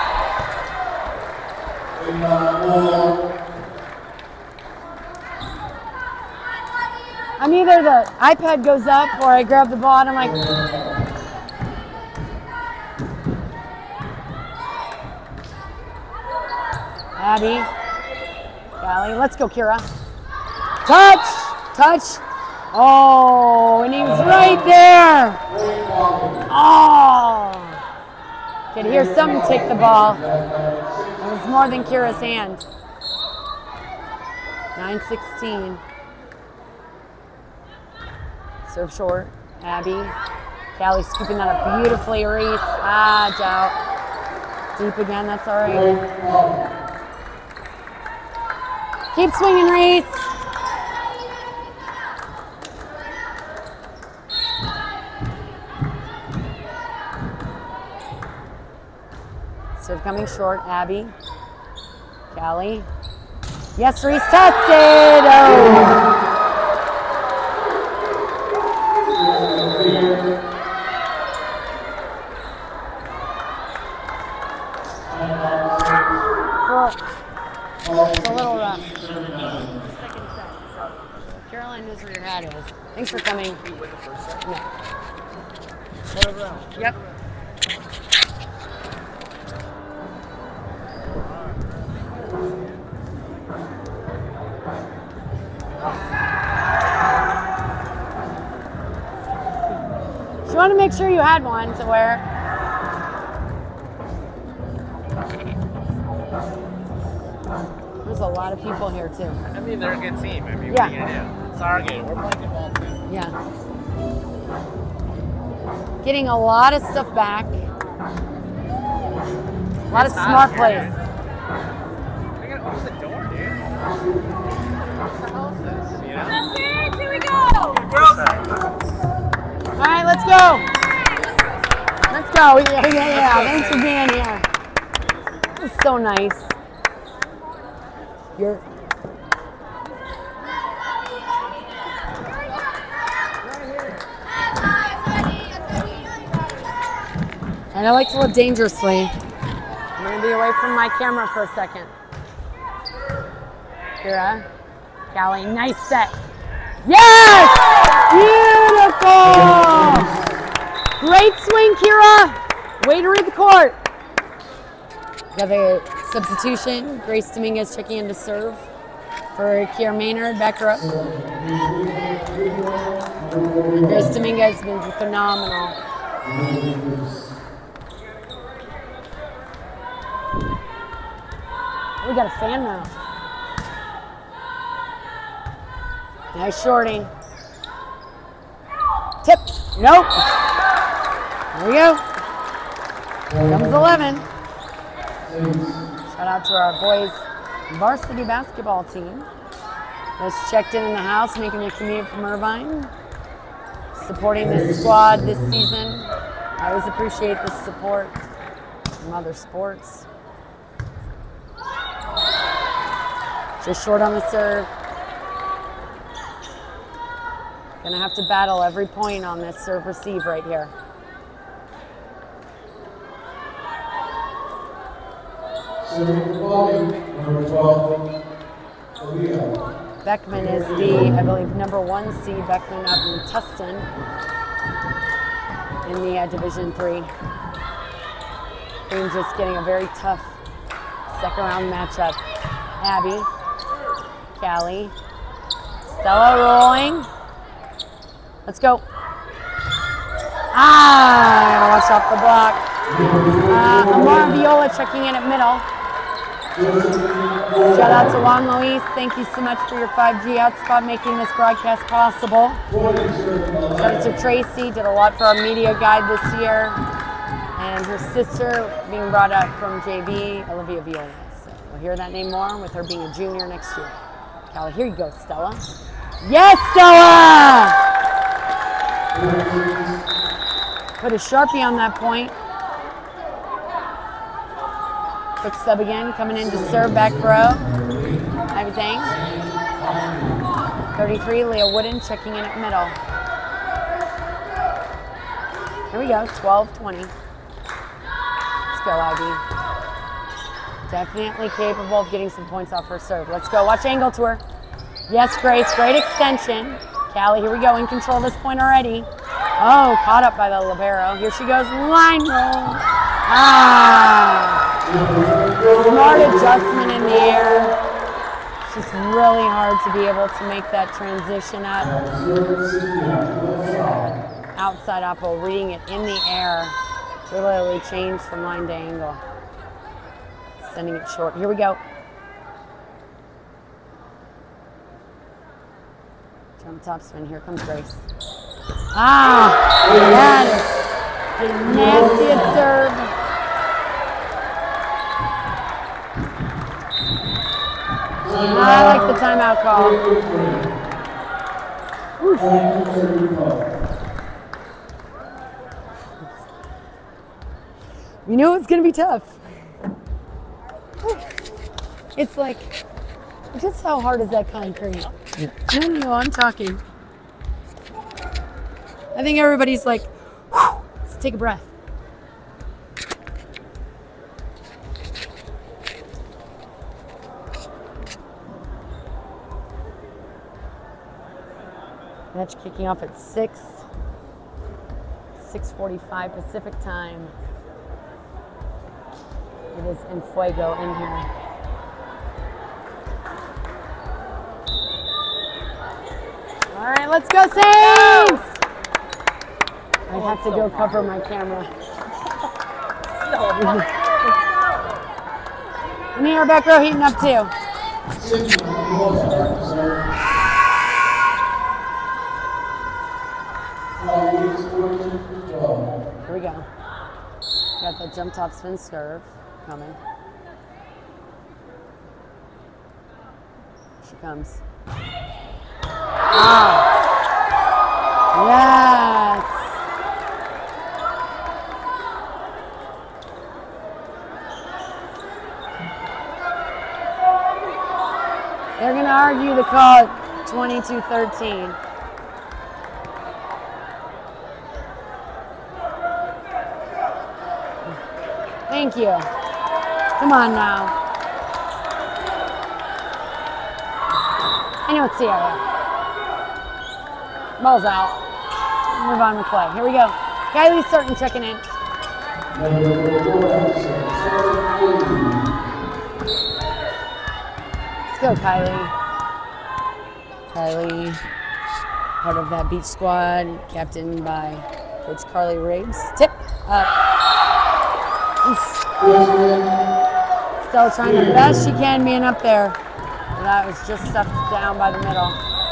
Speaker 1: I'm either the iPad goes up or I grab the ball and I'm like, Abby, Callie, let's go, Kira. Touch, touch. Oh, and he was right there. Oh. Could hear something take the ball. It was more than Kira's hand. nine sixteen. Serve short. Abby. Callie scooping that up beautifully. Reese. Ah, doubt. Deep again. That's all right. Keep swinging, Reese. Serve coming short. Abby. Callie. Yes, Reese tested. Oh. It's a little rough. Second set. So Caroline knows where your hat is. Thanks for coming. No. Yep. She wanted to make sure you had one to wear. There's a lot of people here too.
Speaker 5: I mean, they're a good team. I mean,
Speaker 1: Yeah.
Speaker 5: what are you gonna do? It's our game. We're playing good ball too.
Speaker 1: Yeah. Getting a lot of stuff back. A lot of smart plays.
Speaker 5: We gotta open the door, dude. What the hell is this? You know?
Speaker 4: That's it. Here we go.
Speaker 1: All right, let's go. Let's go. Yeah, yeah, yeah. Thanks for being here. This is so nice. You're. And I like to live dangerously. I'm going to be away from my camera for a second. Kira, Callie, nice set. Yes! Beautiful! Great swing, Kira. Way to read the court. Got the substitution. Grace Dominguez checking in to serve for Kiera Maynard. Back her up. Grace Dominguez has been phenomenal. We got a fan now. Nice shorting. Tip. Nope. There we go. Here comes eleven. Shout out to our boys varsity basketball team that's checked in in the house, making the commute from Irvine, supporting this squad this season. I always appreciate the support from other sports. Just short on the serve. Gonna have to battle every point on this serve receive right here. Beckman is the, I believe, number one seed. Beckman up in Tustin in the uh, Division Three. Crean just getting a very tough second round matchup. Abby, Callie, Stella rolling. Let's go. Ah, watch off the block. Uh, Amara Viola checking in at middle. Shout out to Juan Luis. Thank you so much for your five G hotspot making this broadcast possible. Shout out to Tracy, did a lot for our media guide this year. And her sister being brought up from J V, Olivia Viola. So we'll hear that name more with her being a junior next year. Callie, here you go, Stella. Yes, Stella! Put a Sharpie on that point. Quick sub again, coming in to serve back row. Ivy Zhang. thirty-three, Leah Wooden checking in at middle. Here we go, twelve twenty. Let's go, Ivy. Definitely capable of getting some points off her serve. Let's go, watch angle to her. Yes, Grace, great extension. Callie, here we go, in control of this point already. Oh, caught up by the libero. Here she goes, line roll. Ah. Smart adjustment in the air. It's just really hard to be able to make that transition up. Outside oppo, reading it in the air to literally change from line to angle. Sending it short. Here we go. Jump top spin. Here comes Grace. Ah, that is the nastiest serve. I like the timeout call. Oof. You knew it was going to be tough. It's like, just how hard is that concrete? No, no, no, I'm talking. I think everybody's like, whew, let's take a breath. Match kicking off at six, six forty-five Pacific time. It is in fuego in here. All right, let's go, Saints! I have to go cover my camera. And here, back row heating up too.
Speaker 2: Sydney Moore start to serve. Five weeks, fourteen, twelve.
Speaker 1: Here we go. Got that jump top spin serve coming. She comes. Ah. Yes. They're going to argue to call it twenty-two thirteen. Thank you. Come on now. I know it's C I F. Ball's out. Move on with play. Here we go. Kylie's starting checking in. Let's go, Kylie. Kylie, part of that beach squad, captained by Coach Carly Riggs. Tip up. Still trying the best she can being up there. And that was just stuffed down by the middle.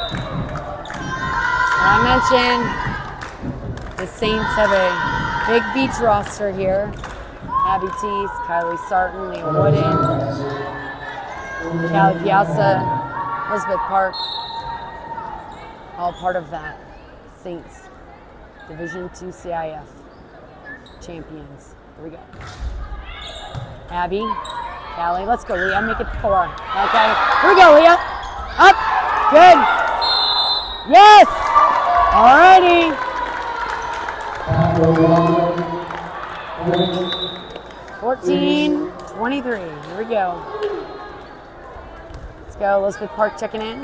Speaker 1: I mentioned the Saints have a big beach roster here. Abby Teese, Kylie Sarton, Leah Wooden, Callie Piazza, Elizabeth Park, all part of that. Saints, Division two C I F champions. Here we go. Abby, Callie, let's go, Leah. Make it four. Okay, here we go, Leah. Up, good. Yes. Alrighty. fourteen twenty-three. Here we go. Let's go. Elizabeth Park checking in.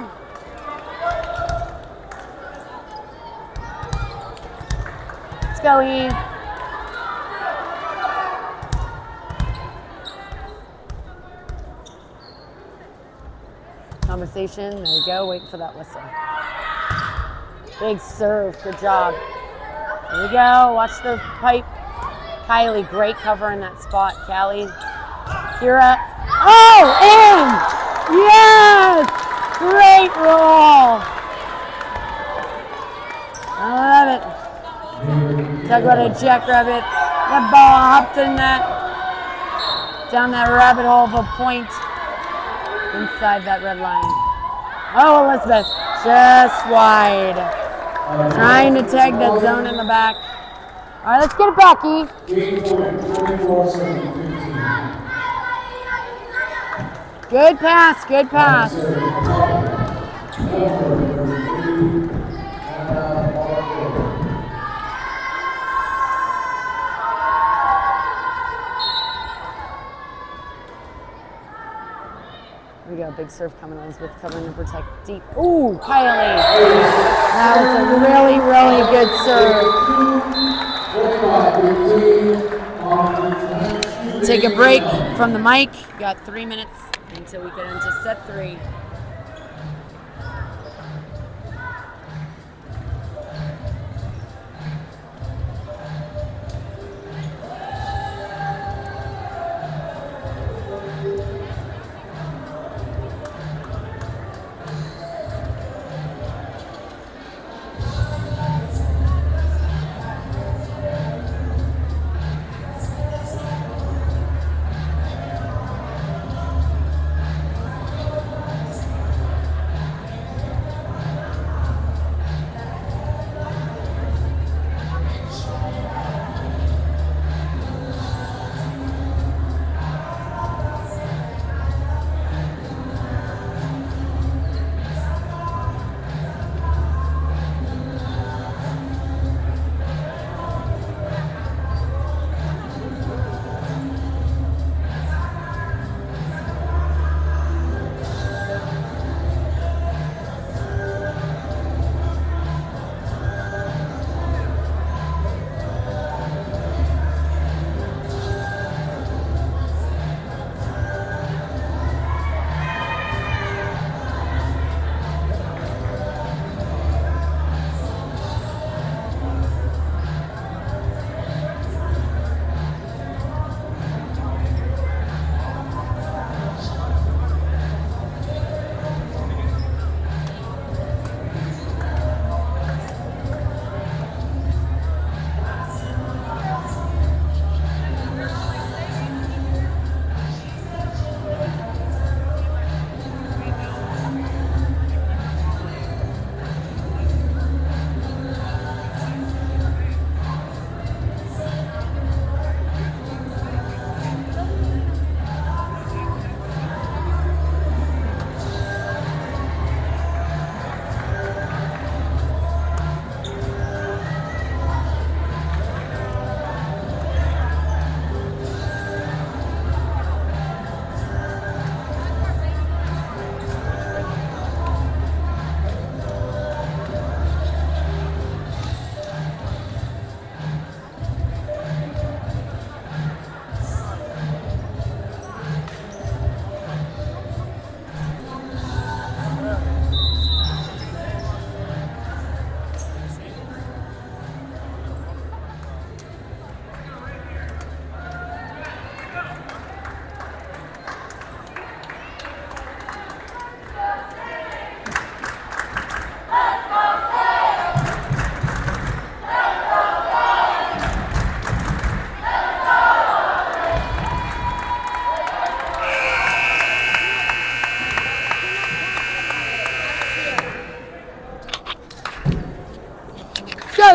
Speaker 1: Let's go, E. Conversation. There we go. Wait for that whistle. Big serve. Good job. Here we go. Watch the pipe. Kylie, great cover in that spot. Callie. Kira. Oh, in! Yes! Great roll. I love it. Talk about a jackrabbit. That ball hopped in that, down that rabbit hole of a point inside that red line. Oh, Elizabeth, just wide. Trying to tag that zone in the back. All right, let's get it back, E. Good pass, good pass. Here we go, big serve coming. Elizabeth covering to protect deep. Ooh, Kylie. That was a really, really good serve. Take a break from the mic. Got three minutes until we get into set three.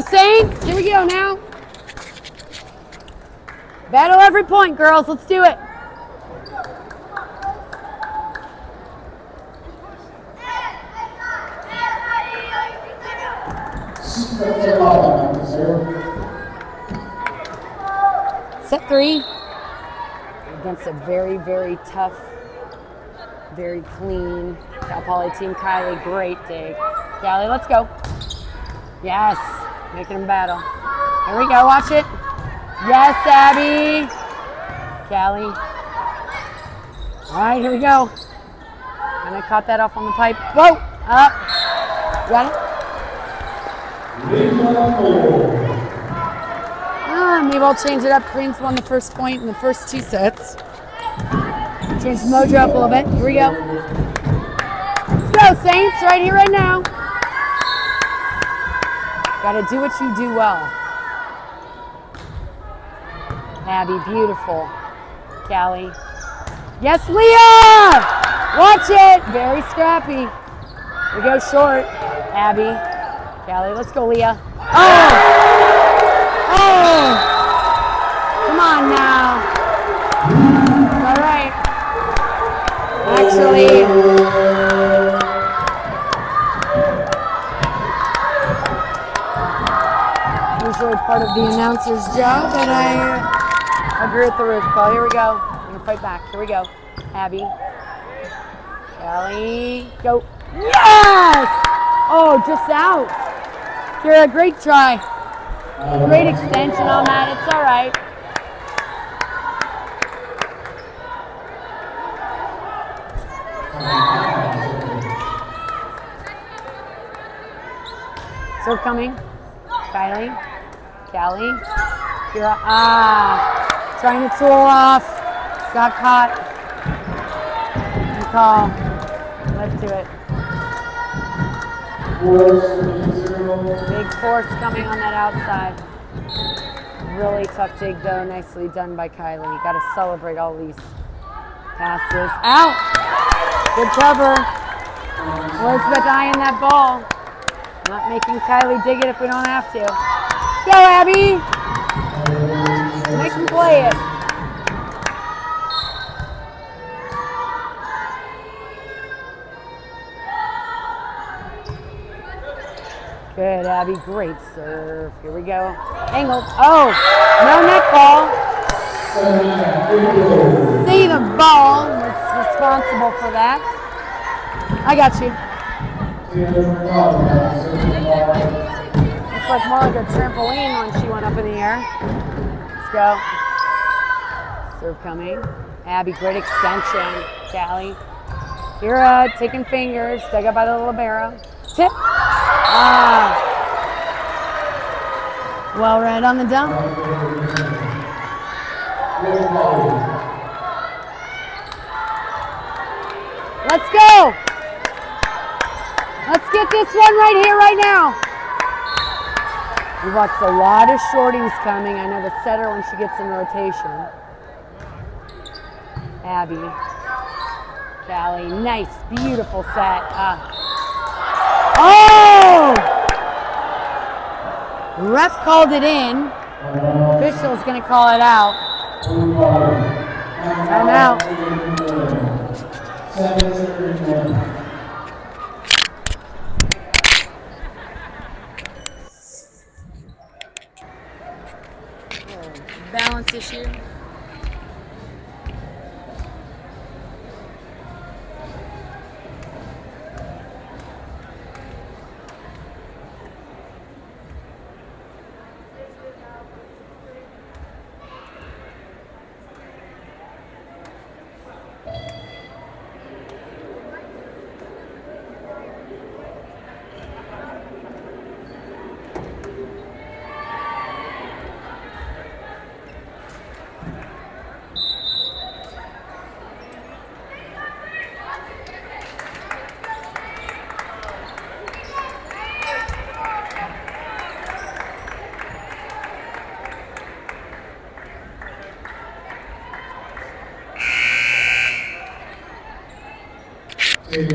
Speaker 1: Saints. Here we go now. Battle every point, girls. Let's do it. Set three. Against a very, very tough, very clean Cal Poly team. Kylie, great dig. Callie, let's go. Yes, making them battle. Here we go, watch it. Yes, Abby. Callie. All right, here we go. And I caught that off on the pipe. Whoa, up. Got it? Ah, maybe I'll change it up. Crean's won the first point in the first two sets. Change the mojo up a little bit. Here we go. Let's go, Saints. Right here, right now. Gotta do what you do well. Abby, beautiful. Callie. Yes, Leah! Watch it. Very scrappy. We go short. Abby. Callie, let's go, Leah. Oh! Oh! Come on now. It's all right. Actually, usually part of the announcer's job, and I agree with the roof call. Here we go. I'm gonna fight back. Here we go. Abby. Callie. Go. Yes! Oh, just out. Kira, great try. Great extension on that. It's all right. Serve coming. Kylie. Callie. Kira. Ah. Trying to tool off. Got caught. Good call. Lift to it. Big force coming on that outside. Really tough dig though. Nicely done by Kylie. You got to celebrate all these passes. Out! Good cover. Elizabeth eyeing that ball. Not making Kylie dig it if we don't have to. Let's go, Abby! Make them play it. Good, Abby. Great serve. Here we go. Angled. Oh, no net call. See the ball was responsible for that. I got you. Looks like more like a trampoline when she went up in the air. Let's go. Serve coming. Abby, great extension. Callie. Kira taking fingers. Dug up by the libero. Tip. Ah. Well read on the dump. Let's go. Let's get this one right here, right now. We watched a lot of shorties coming. I know the setter when she gets in rotation. Abby. Callie, nice, beautiful set. Ah. Oh! Ref called it in. Official's going to call it out. Timeout. Balance issue.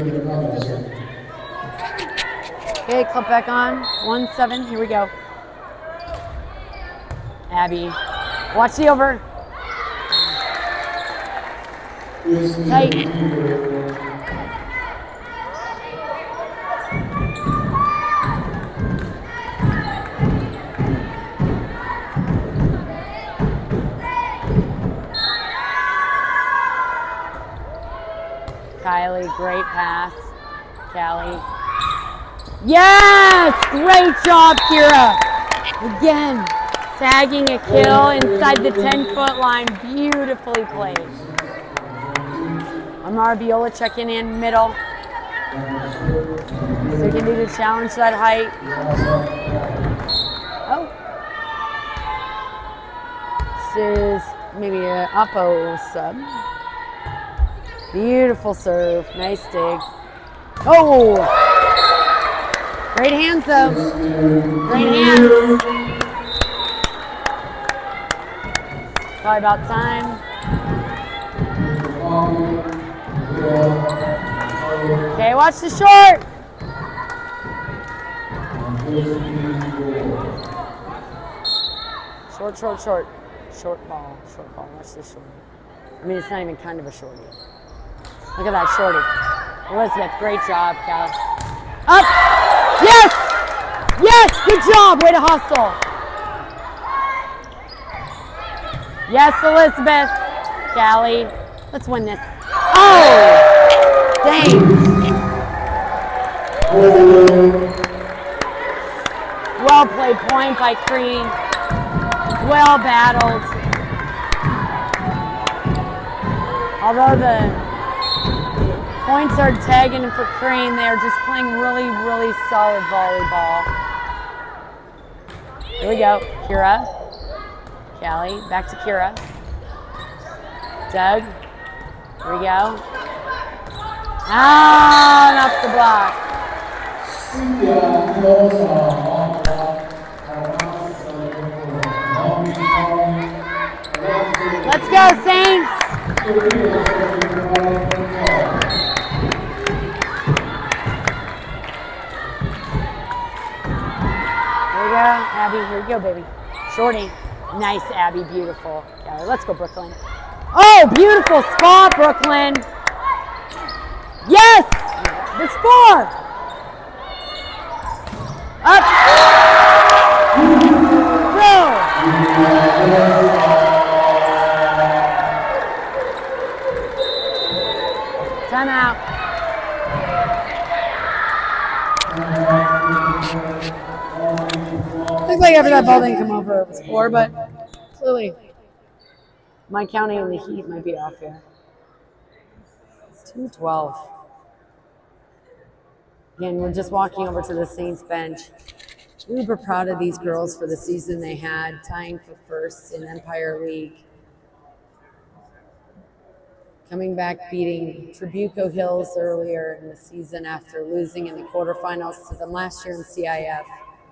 Speaker 1: Okay, clip back on. One seven. Here we go. Abby. Watch the over. Tight. Kylie, great pass. Callie. Yes! Great job, Kira. Again, tagging a kill inside the ten-foot line. Beautifully played. Amara Viola checking in middle. So we can do to challenge that height. Oh. This is maybe an Oppo sub. Beautiful serve. Nice dig. Oh! Great hands, though. Great hands. Probably about time. Okay, watch the short. Short, short, short. Short ball, short ball. Watch this shorty. I mean, it's not even kind of a shorty. Look at that shorty. Elizabeth, great job, Cal. Up! Yes! Yes! Good job! Way to hustle. Yes, Elizabeth. Callie, let's win this. Oh! Dang. Well played point by Crean. Well battled. Although the points are tagging for Crean, they are just playing really, really solid volleyball. Here we go. Kira. Callie. Back to Kira. Doug. Here we go. Ah, off the block. Let's go, Saints! Here we go, Abby. Here we go, baby. Shorty. Nice, Abby. Beautiful. Yeah, let's go, Brooklyn. Oh, beautiful spot, Brooklyn. Yes! There's four. Up. Through. Time out. Looks like after that ball didn't come over, it was four, but clearly my counting in the heat might be off here. two twelve. Again, we're just walking over to the Saints bench. Uber proud of these girls for the season they had, tying for first in Empire League. Coming back, beating Trabuco Hills earlier in the season after losing in the quarterfinals to them last year in C I F.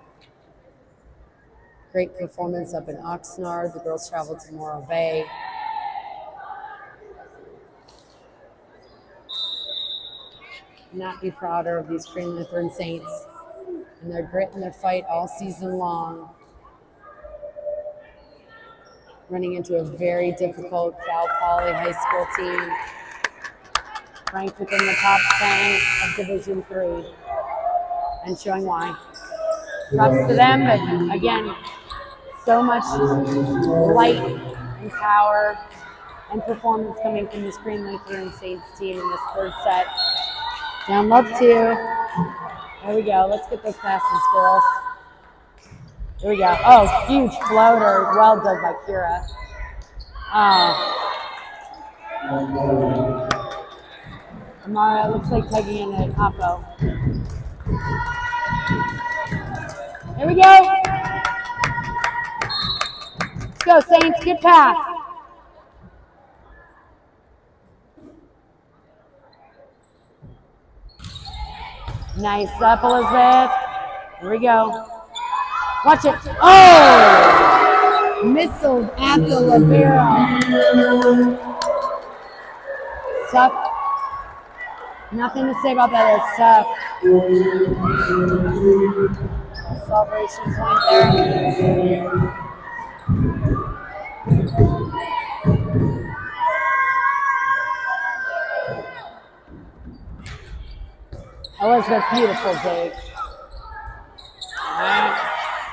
Speaker 1: Great performance up in Oxnard. The girls traveled to Morro Bay. Not be prouder of these Crean Lutheran Saints and their grit and their fight all season long. Running into a very difficult Cal Poly high school team, ranked within the top ten of Division three, and showing why. Props to them, but again, so much light and power and performance coming from this Crean Lutheran Saints team in this third set. Down love two. There we go. Let's get those passes, girls. Here we go. Oh, huge floater. Well done by Kira. Oh. Amara, looks like tugging in an Oppo. Here we go. Let's go, Saints. Good pass. Nice up, Elizabeth. Here we go. Watch it. Oh! Missiled at the libero. Tough. Nothing to say about that. It's tough. Celebration point there. Elizabeth, beautiful dig. All right.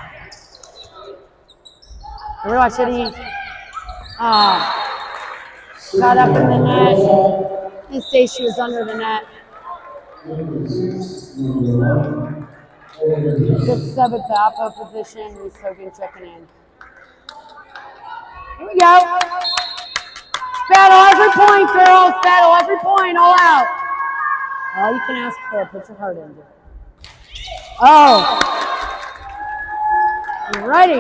Speaker 1: We're watching. Ah, got up in the net. Didn't say she was under the net. Good sub at the oppo position. He's hoping checking in. Here we go. Battle every point, girls. Battle every point, all out. All you can ask for, put your heart into it. Oh. You're ready.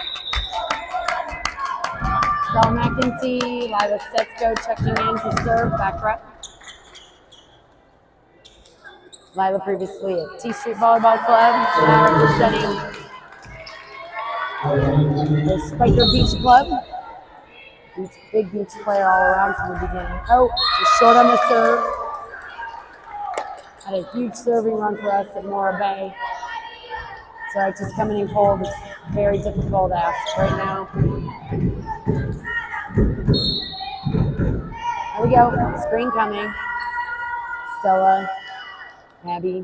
Speaker 1: Stella McEntee, Lila Stetsko checking in to serve, back rep. Lila previously at T Street Volleyball Club, now representing the Spiker Beach Club. Beach, big beach player all around from the beginning. Oh, just short on the serve. Had a huge serving run for us at Mora Bay. So just coming in cold is very difficult to ask right now. There we go. Screen coming. Stella, Abby,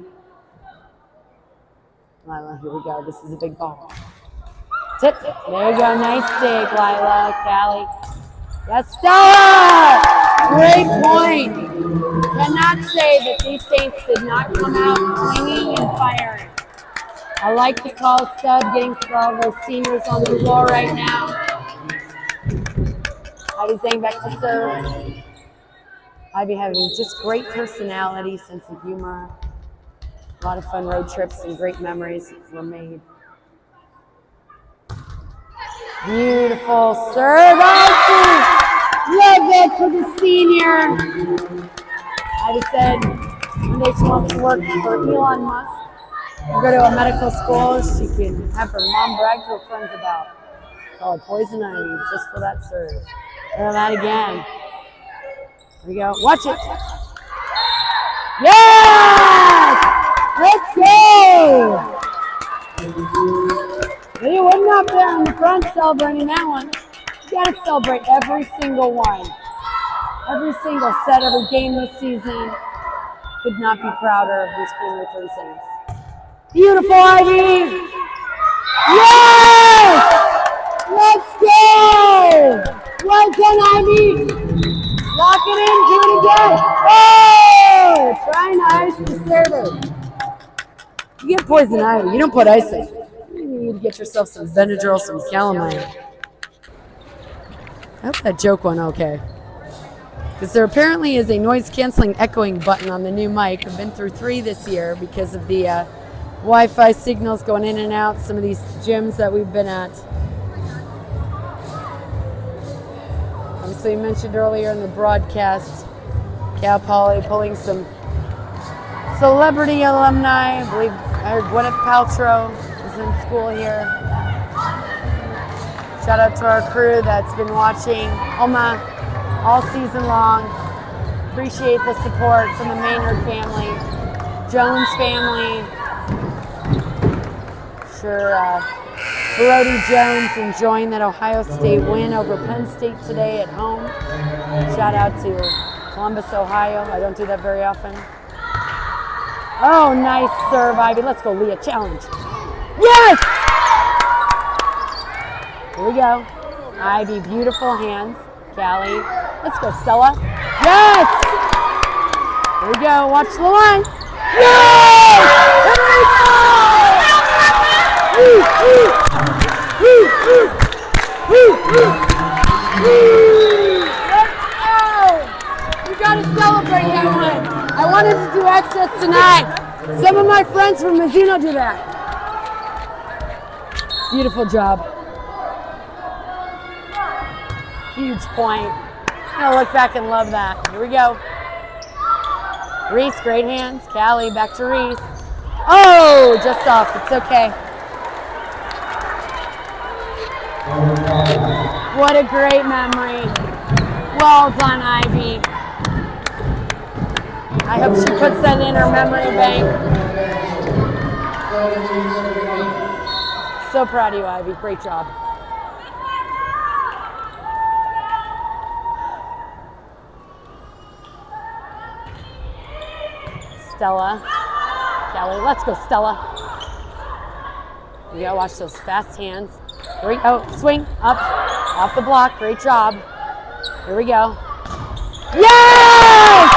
Speaker 1: Lila. Here we go. This is a big ball. Tip. There you go. Nice dig, Lila. Callie. Yes, Stella! Great point. Cannot say that these Saints did not come out swinging and firing. I like the call sub, getting all those seniors on the floor right now. Ivy Zane back to serve. Ivy having just great personality, sense of humor. A lot of fun road trips and great memories were made. Beautiful serve. Ivy! Love it for the senior. Ivy said one day she wants to work for Elon Musk. Or go to a medical school, she can have her mom brag to her friends about. Call it poison ivy just for that serve. And that again. Here we go. Watch it. Yes! Let's go! You wasn't up there in the front celebrating that one. You gotta celebrate every single one. Every single set, every game this season. Could not be prouder of these Crean Lutheran Saints. Beautiful, Ivy! Yes! Let's go! Well done, Ivy! Lock it in, do it again! Oh! Try nice to serve it. You get poison ivy, you don't put ice in it. You need to get yourself some Benadryl, some calamine. I hope that joke went okay. Because there apparently is a noise-canceling echoing button on the new mic. I've been through three this year because of the uh, Wi-Fi signals going in and out, some of these gyms that we've been at. Obviously, you mentioned earlier in the broadcast, Cal Poly pulling some celebrity alumni. I believe I heard Gwyneth Paltrow is in school here. Shout out to our crew that's been watching Oma all season long. Appreciate the support from the Maynard family, Jones family. Sure, uh, Brody Jones enjoying that Ohio State win over Penn State today at home. Shout out to Columbus, Ohio. I don't do that very often. Oh, nice serve, Ivy. Let's go, Leah. Challenge. Yes! Here we go. Ivy, beautiful hands. Callie. Let's go, Stella. Yes! Here we go. Watch the line. Yes! Here we go! Woo, woo. Woo, woo. Woo, woo. Woo. Let's go! We gotta celebrate that one. I wanted to do access tonight. Some of my friends from Mizuno do that. Beautiful job. Huge point. I'm gonna look back and love that. Here we go. Reese, great hands. Callie, back to Reese. Oh, just off. It's okay. What a great memory. Well done, Ivy. I hope she puts that in her memory bank. So proud of you, Ivy. Great job. Stella. Kelly. Let's go, Stella. You gotta watch those fast hands. Here we go. Swing up, off the block. Great job. Here we go. Yes!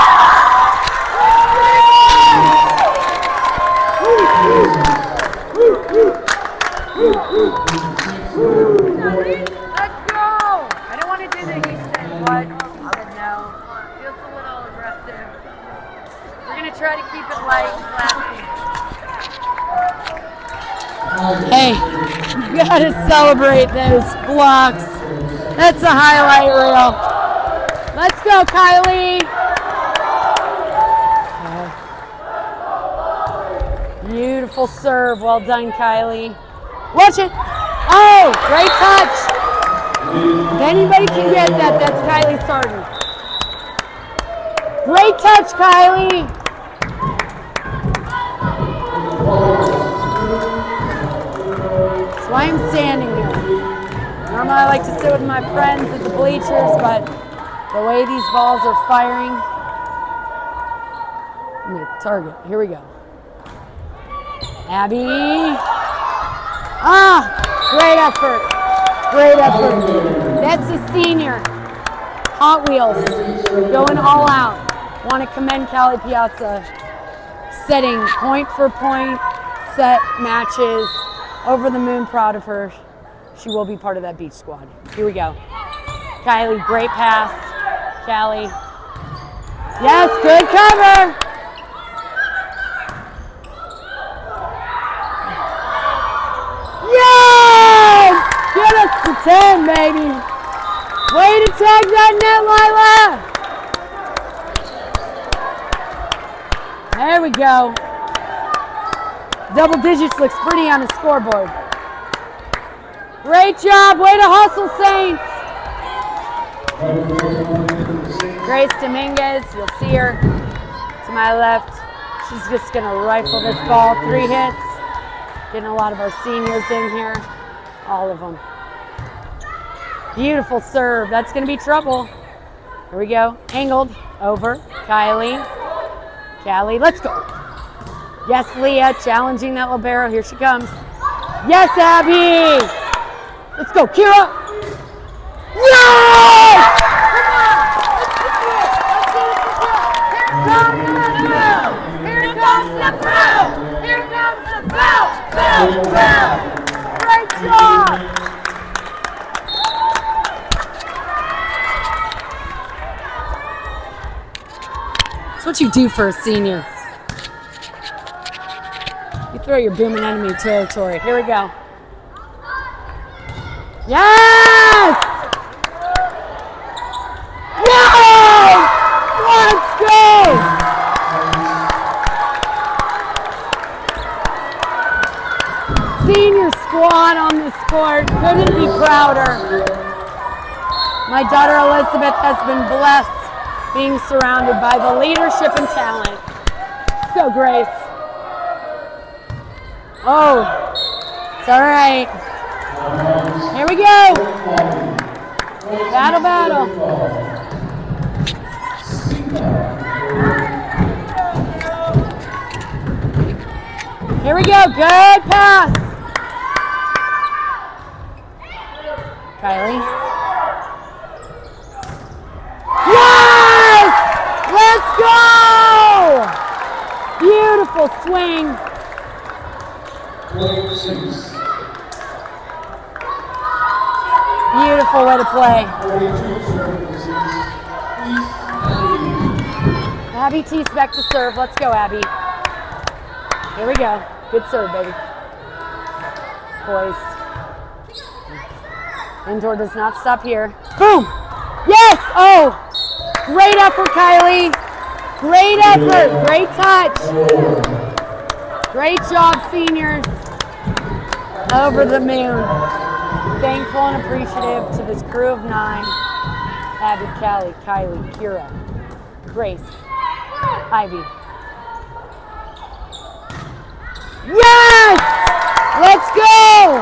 Speaker 1: Let's go! I don't want to do the Houston, but I said no. Feels a little aggressive. We're gonna try to keep it light and classy. Hey, you gotta celebrate those blocks. That's a highlight reel. Let's go, Kylie. Beautiful serve. Well done, Kylie. Watch it. Oh, great touch. If anybody can get that, that's Kylie Sarton. Great touch, Kylie. That's why I'm standing here. Normally I like to sit with my friends at the bleachers, but the way these balls are firing. I'm gonna target. Here we go. Abby. Ah, great effort. Great effort. That's a senior. Hot Wheels. Going all out. Want to commend Callie Piazza. Setting point for point set matches. Over the moon, proud of her. She will be part of that beach squad. Here we go. Kylie, great pass. Callie. Yes, good cover. Yes! Get us to ten, baby. Way to tag that net, Lila. There we go. Double digits looks pretty on the scoreboard. Great job. Way to hustle, Saints. Grace Dominguez, you'll see her to my left. She's just going to rifle this ball. Three hits. Getting a lot of our seniors in here. All of them. Beautiful serve. That's going to be trouble. Here we go. Angled. Over. Kylie. Callie. Let's go. Yes, Leah. Challenging that libero. Here she comes. Yes, Abby. Let's go. Kira. Yes! Here comes the foul! Here comes the foul! Foul! Foul! Great job! That's what you do for a senior. You throw your booming enemy territory. Here we go. Yes! Yes! Let's go! Senior squad on this court. Couldn't be prouder. My daughter Elizabeth has been blessed being surrounded by the leadership and talent. Let's go, Grace. Oh, it's all right. Here we go. Battle, battle. Here we go. Good pass. Kylie. Yes! Let's go! Beautiful swing. Beautiful way to play. Abby Tease back to serve. Let's go, Abby. Here we go. Good serve, baby. Poised. Indoor does not stop here. Boom! Yes! Oh! Great effort, Kylie. Great effort. Great touch. Great job, seniors. Over the moon. Thankful and appreciative to this crew of nine. Abby, Callie, Kylie, Kira, Grace, Ivy. Yes! Let's go!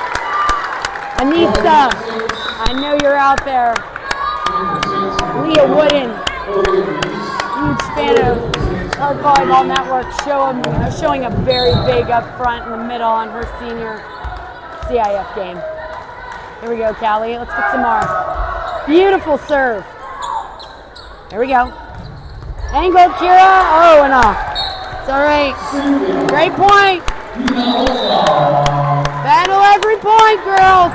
Speaker 1: Anissa, I know you're out there. Leah Wooden, huge fan of Park Volleyball Network show, uh, showing a very big up front in the middle on her senior C I F game. Here we go, Callie. Let's get some more. Beautiful serve. Here we go. Angle, Kira. Oh, and off. It's all right. Great point. Battle every point, girls.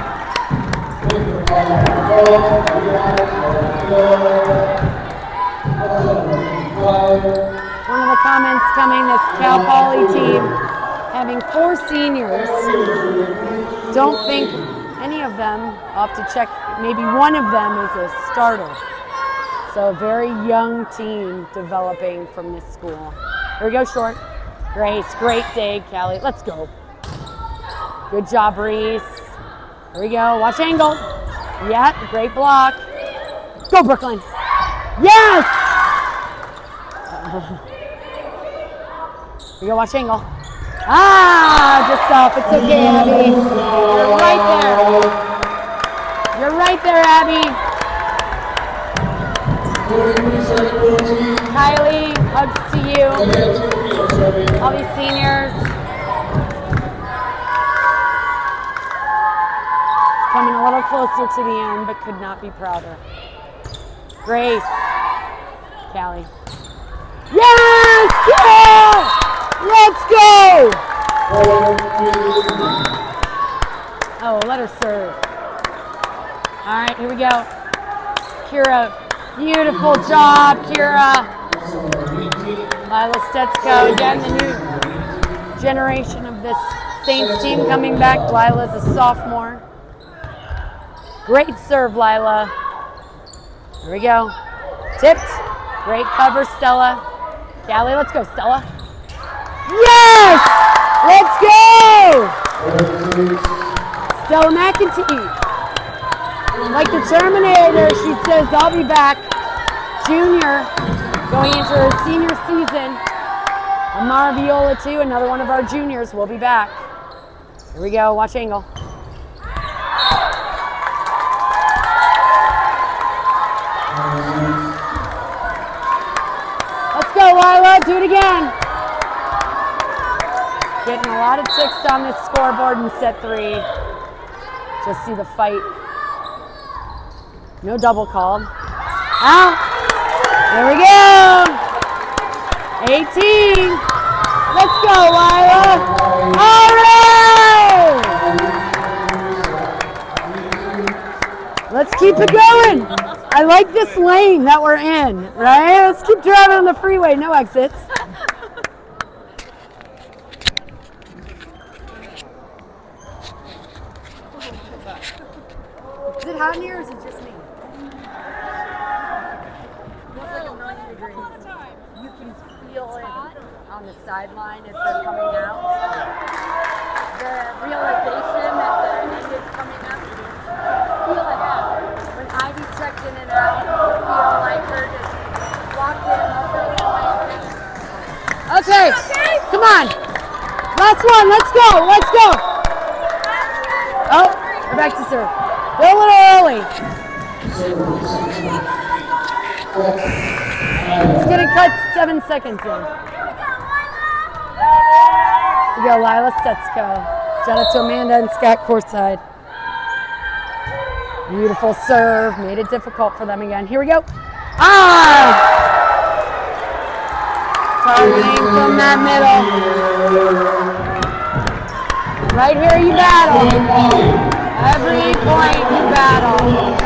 Speaker 1: One of the comments coming, this Cal Poly team having four seniors. Don't think any of them, I'll have to check, maybe one of them is a starter. So a very young team developing from this school. Here we go, short. Grace, great dig, Callie. Let's go. Good job, Reese. Here we go, watch angle. Yeah, great block. Go, Brooklyn. Yes! Here we go, watch angle. Ah, just off. It's okay, Abby. You're right there. You're right there, Abby. Kylie, hugs to you. All these seniors. It's coming a little closer to the end, but could not be prouder. Grace. Callie. Yes! Go! Let's go! Oh, let her serve. All right, here we go. Kira, beautiful job, Kira. Lila Stetsko, again, the new generation of this Saints team coming back. Lila's a sophomore. Great serve, Lila. Here we go. Tipped. Great cover, Stella. Callie, let's go, Stella. Yes! Let's go! Stella McEntee. Like the Terminator, she says, I'll be back. Junior, going into her senior season. Amara Viola, too, another one of our juniors, will be back. Here we go, watch angle. Let's go, Lila, do it again. Getting a lot of ticks on this scoreboard in set three. Just see the fight. No double called. Out. There we go. eighteen. Let's go, Lila. All right. Let's keep it going. I like this lane that we're in, right? Let's keep driving on the freeway. No exits. Is it hot in here or is it just me? Feels like a million degrees. You can feel it on the sideline as they're coming out. The realization that the end is coming up. Feel it out. When Ivy checked in and out, feel like her just walked in. Okay, come on. Last one, let's go, let's go. Oh, we're back to serve. They're a little early. It's gonna cut seven seconds in. We go, Lila Stetsko. Shout out to Amanda and Scott courtside. Beautiful serve, made it difficult for them again. Here we go. Ah! Targeting from that middle. Right here you battle. Every point you battle.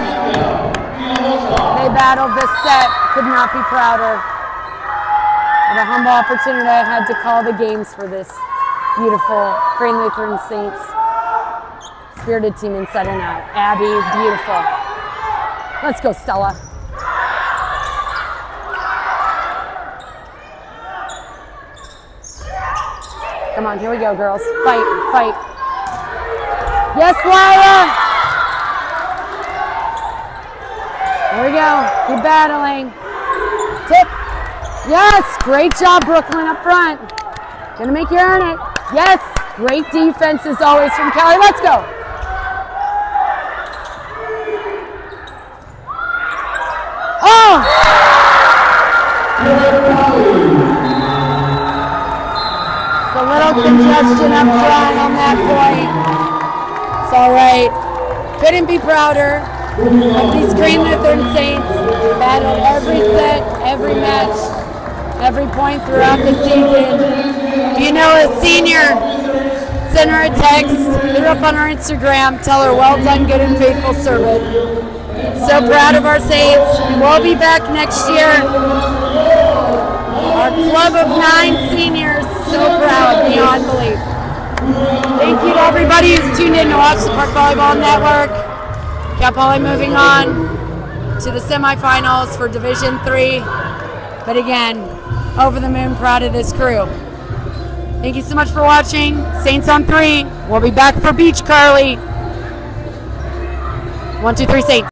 Speaker 1: They battled this set, could not be prouder. What a humble opportunity I had to call the games for this beautiful Crean Lutheran Saints spirited team inside and out. Abby, beautiful. Let's go, Stella. Come on, here we go, girls. Fight, fight. Yes, Lila! Here we go. Keep battling. Tip. Yes, great job, Brooklyn up front. Gonna make you earn it. Yes, great defense as always from Kelly. Let's go. Oh! of congestion up front on that point. It's all right. Couldn't be prouder of these Crean Lutheran Saints. Battled every set, every match, every point throughout the season. If you know a senior, send her a text, hit her up on her Instagram, tell her well done, good and faithful servant. So proud of our Saints. We'll be back next year. Our club of nine seniors, so proud, beyond belief. Thank you to everybody who's tuned in to watch the Park Volleyball Network. Cal Poly moving on to the semifinals for Division three. But again, over the moon proud of this crew. Thank you so much for watching. Saints on three. We'll be back for Beach Carly. One, two, three, Saints.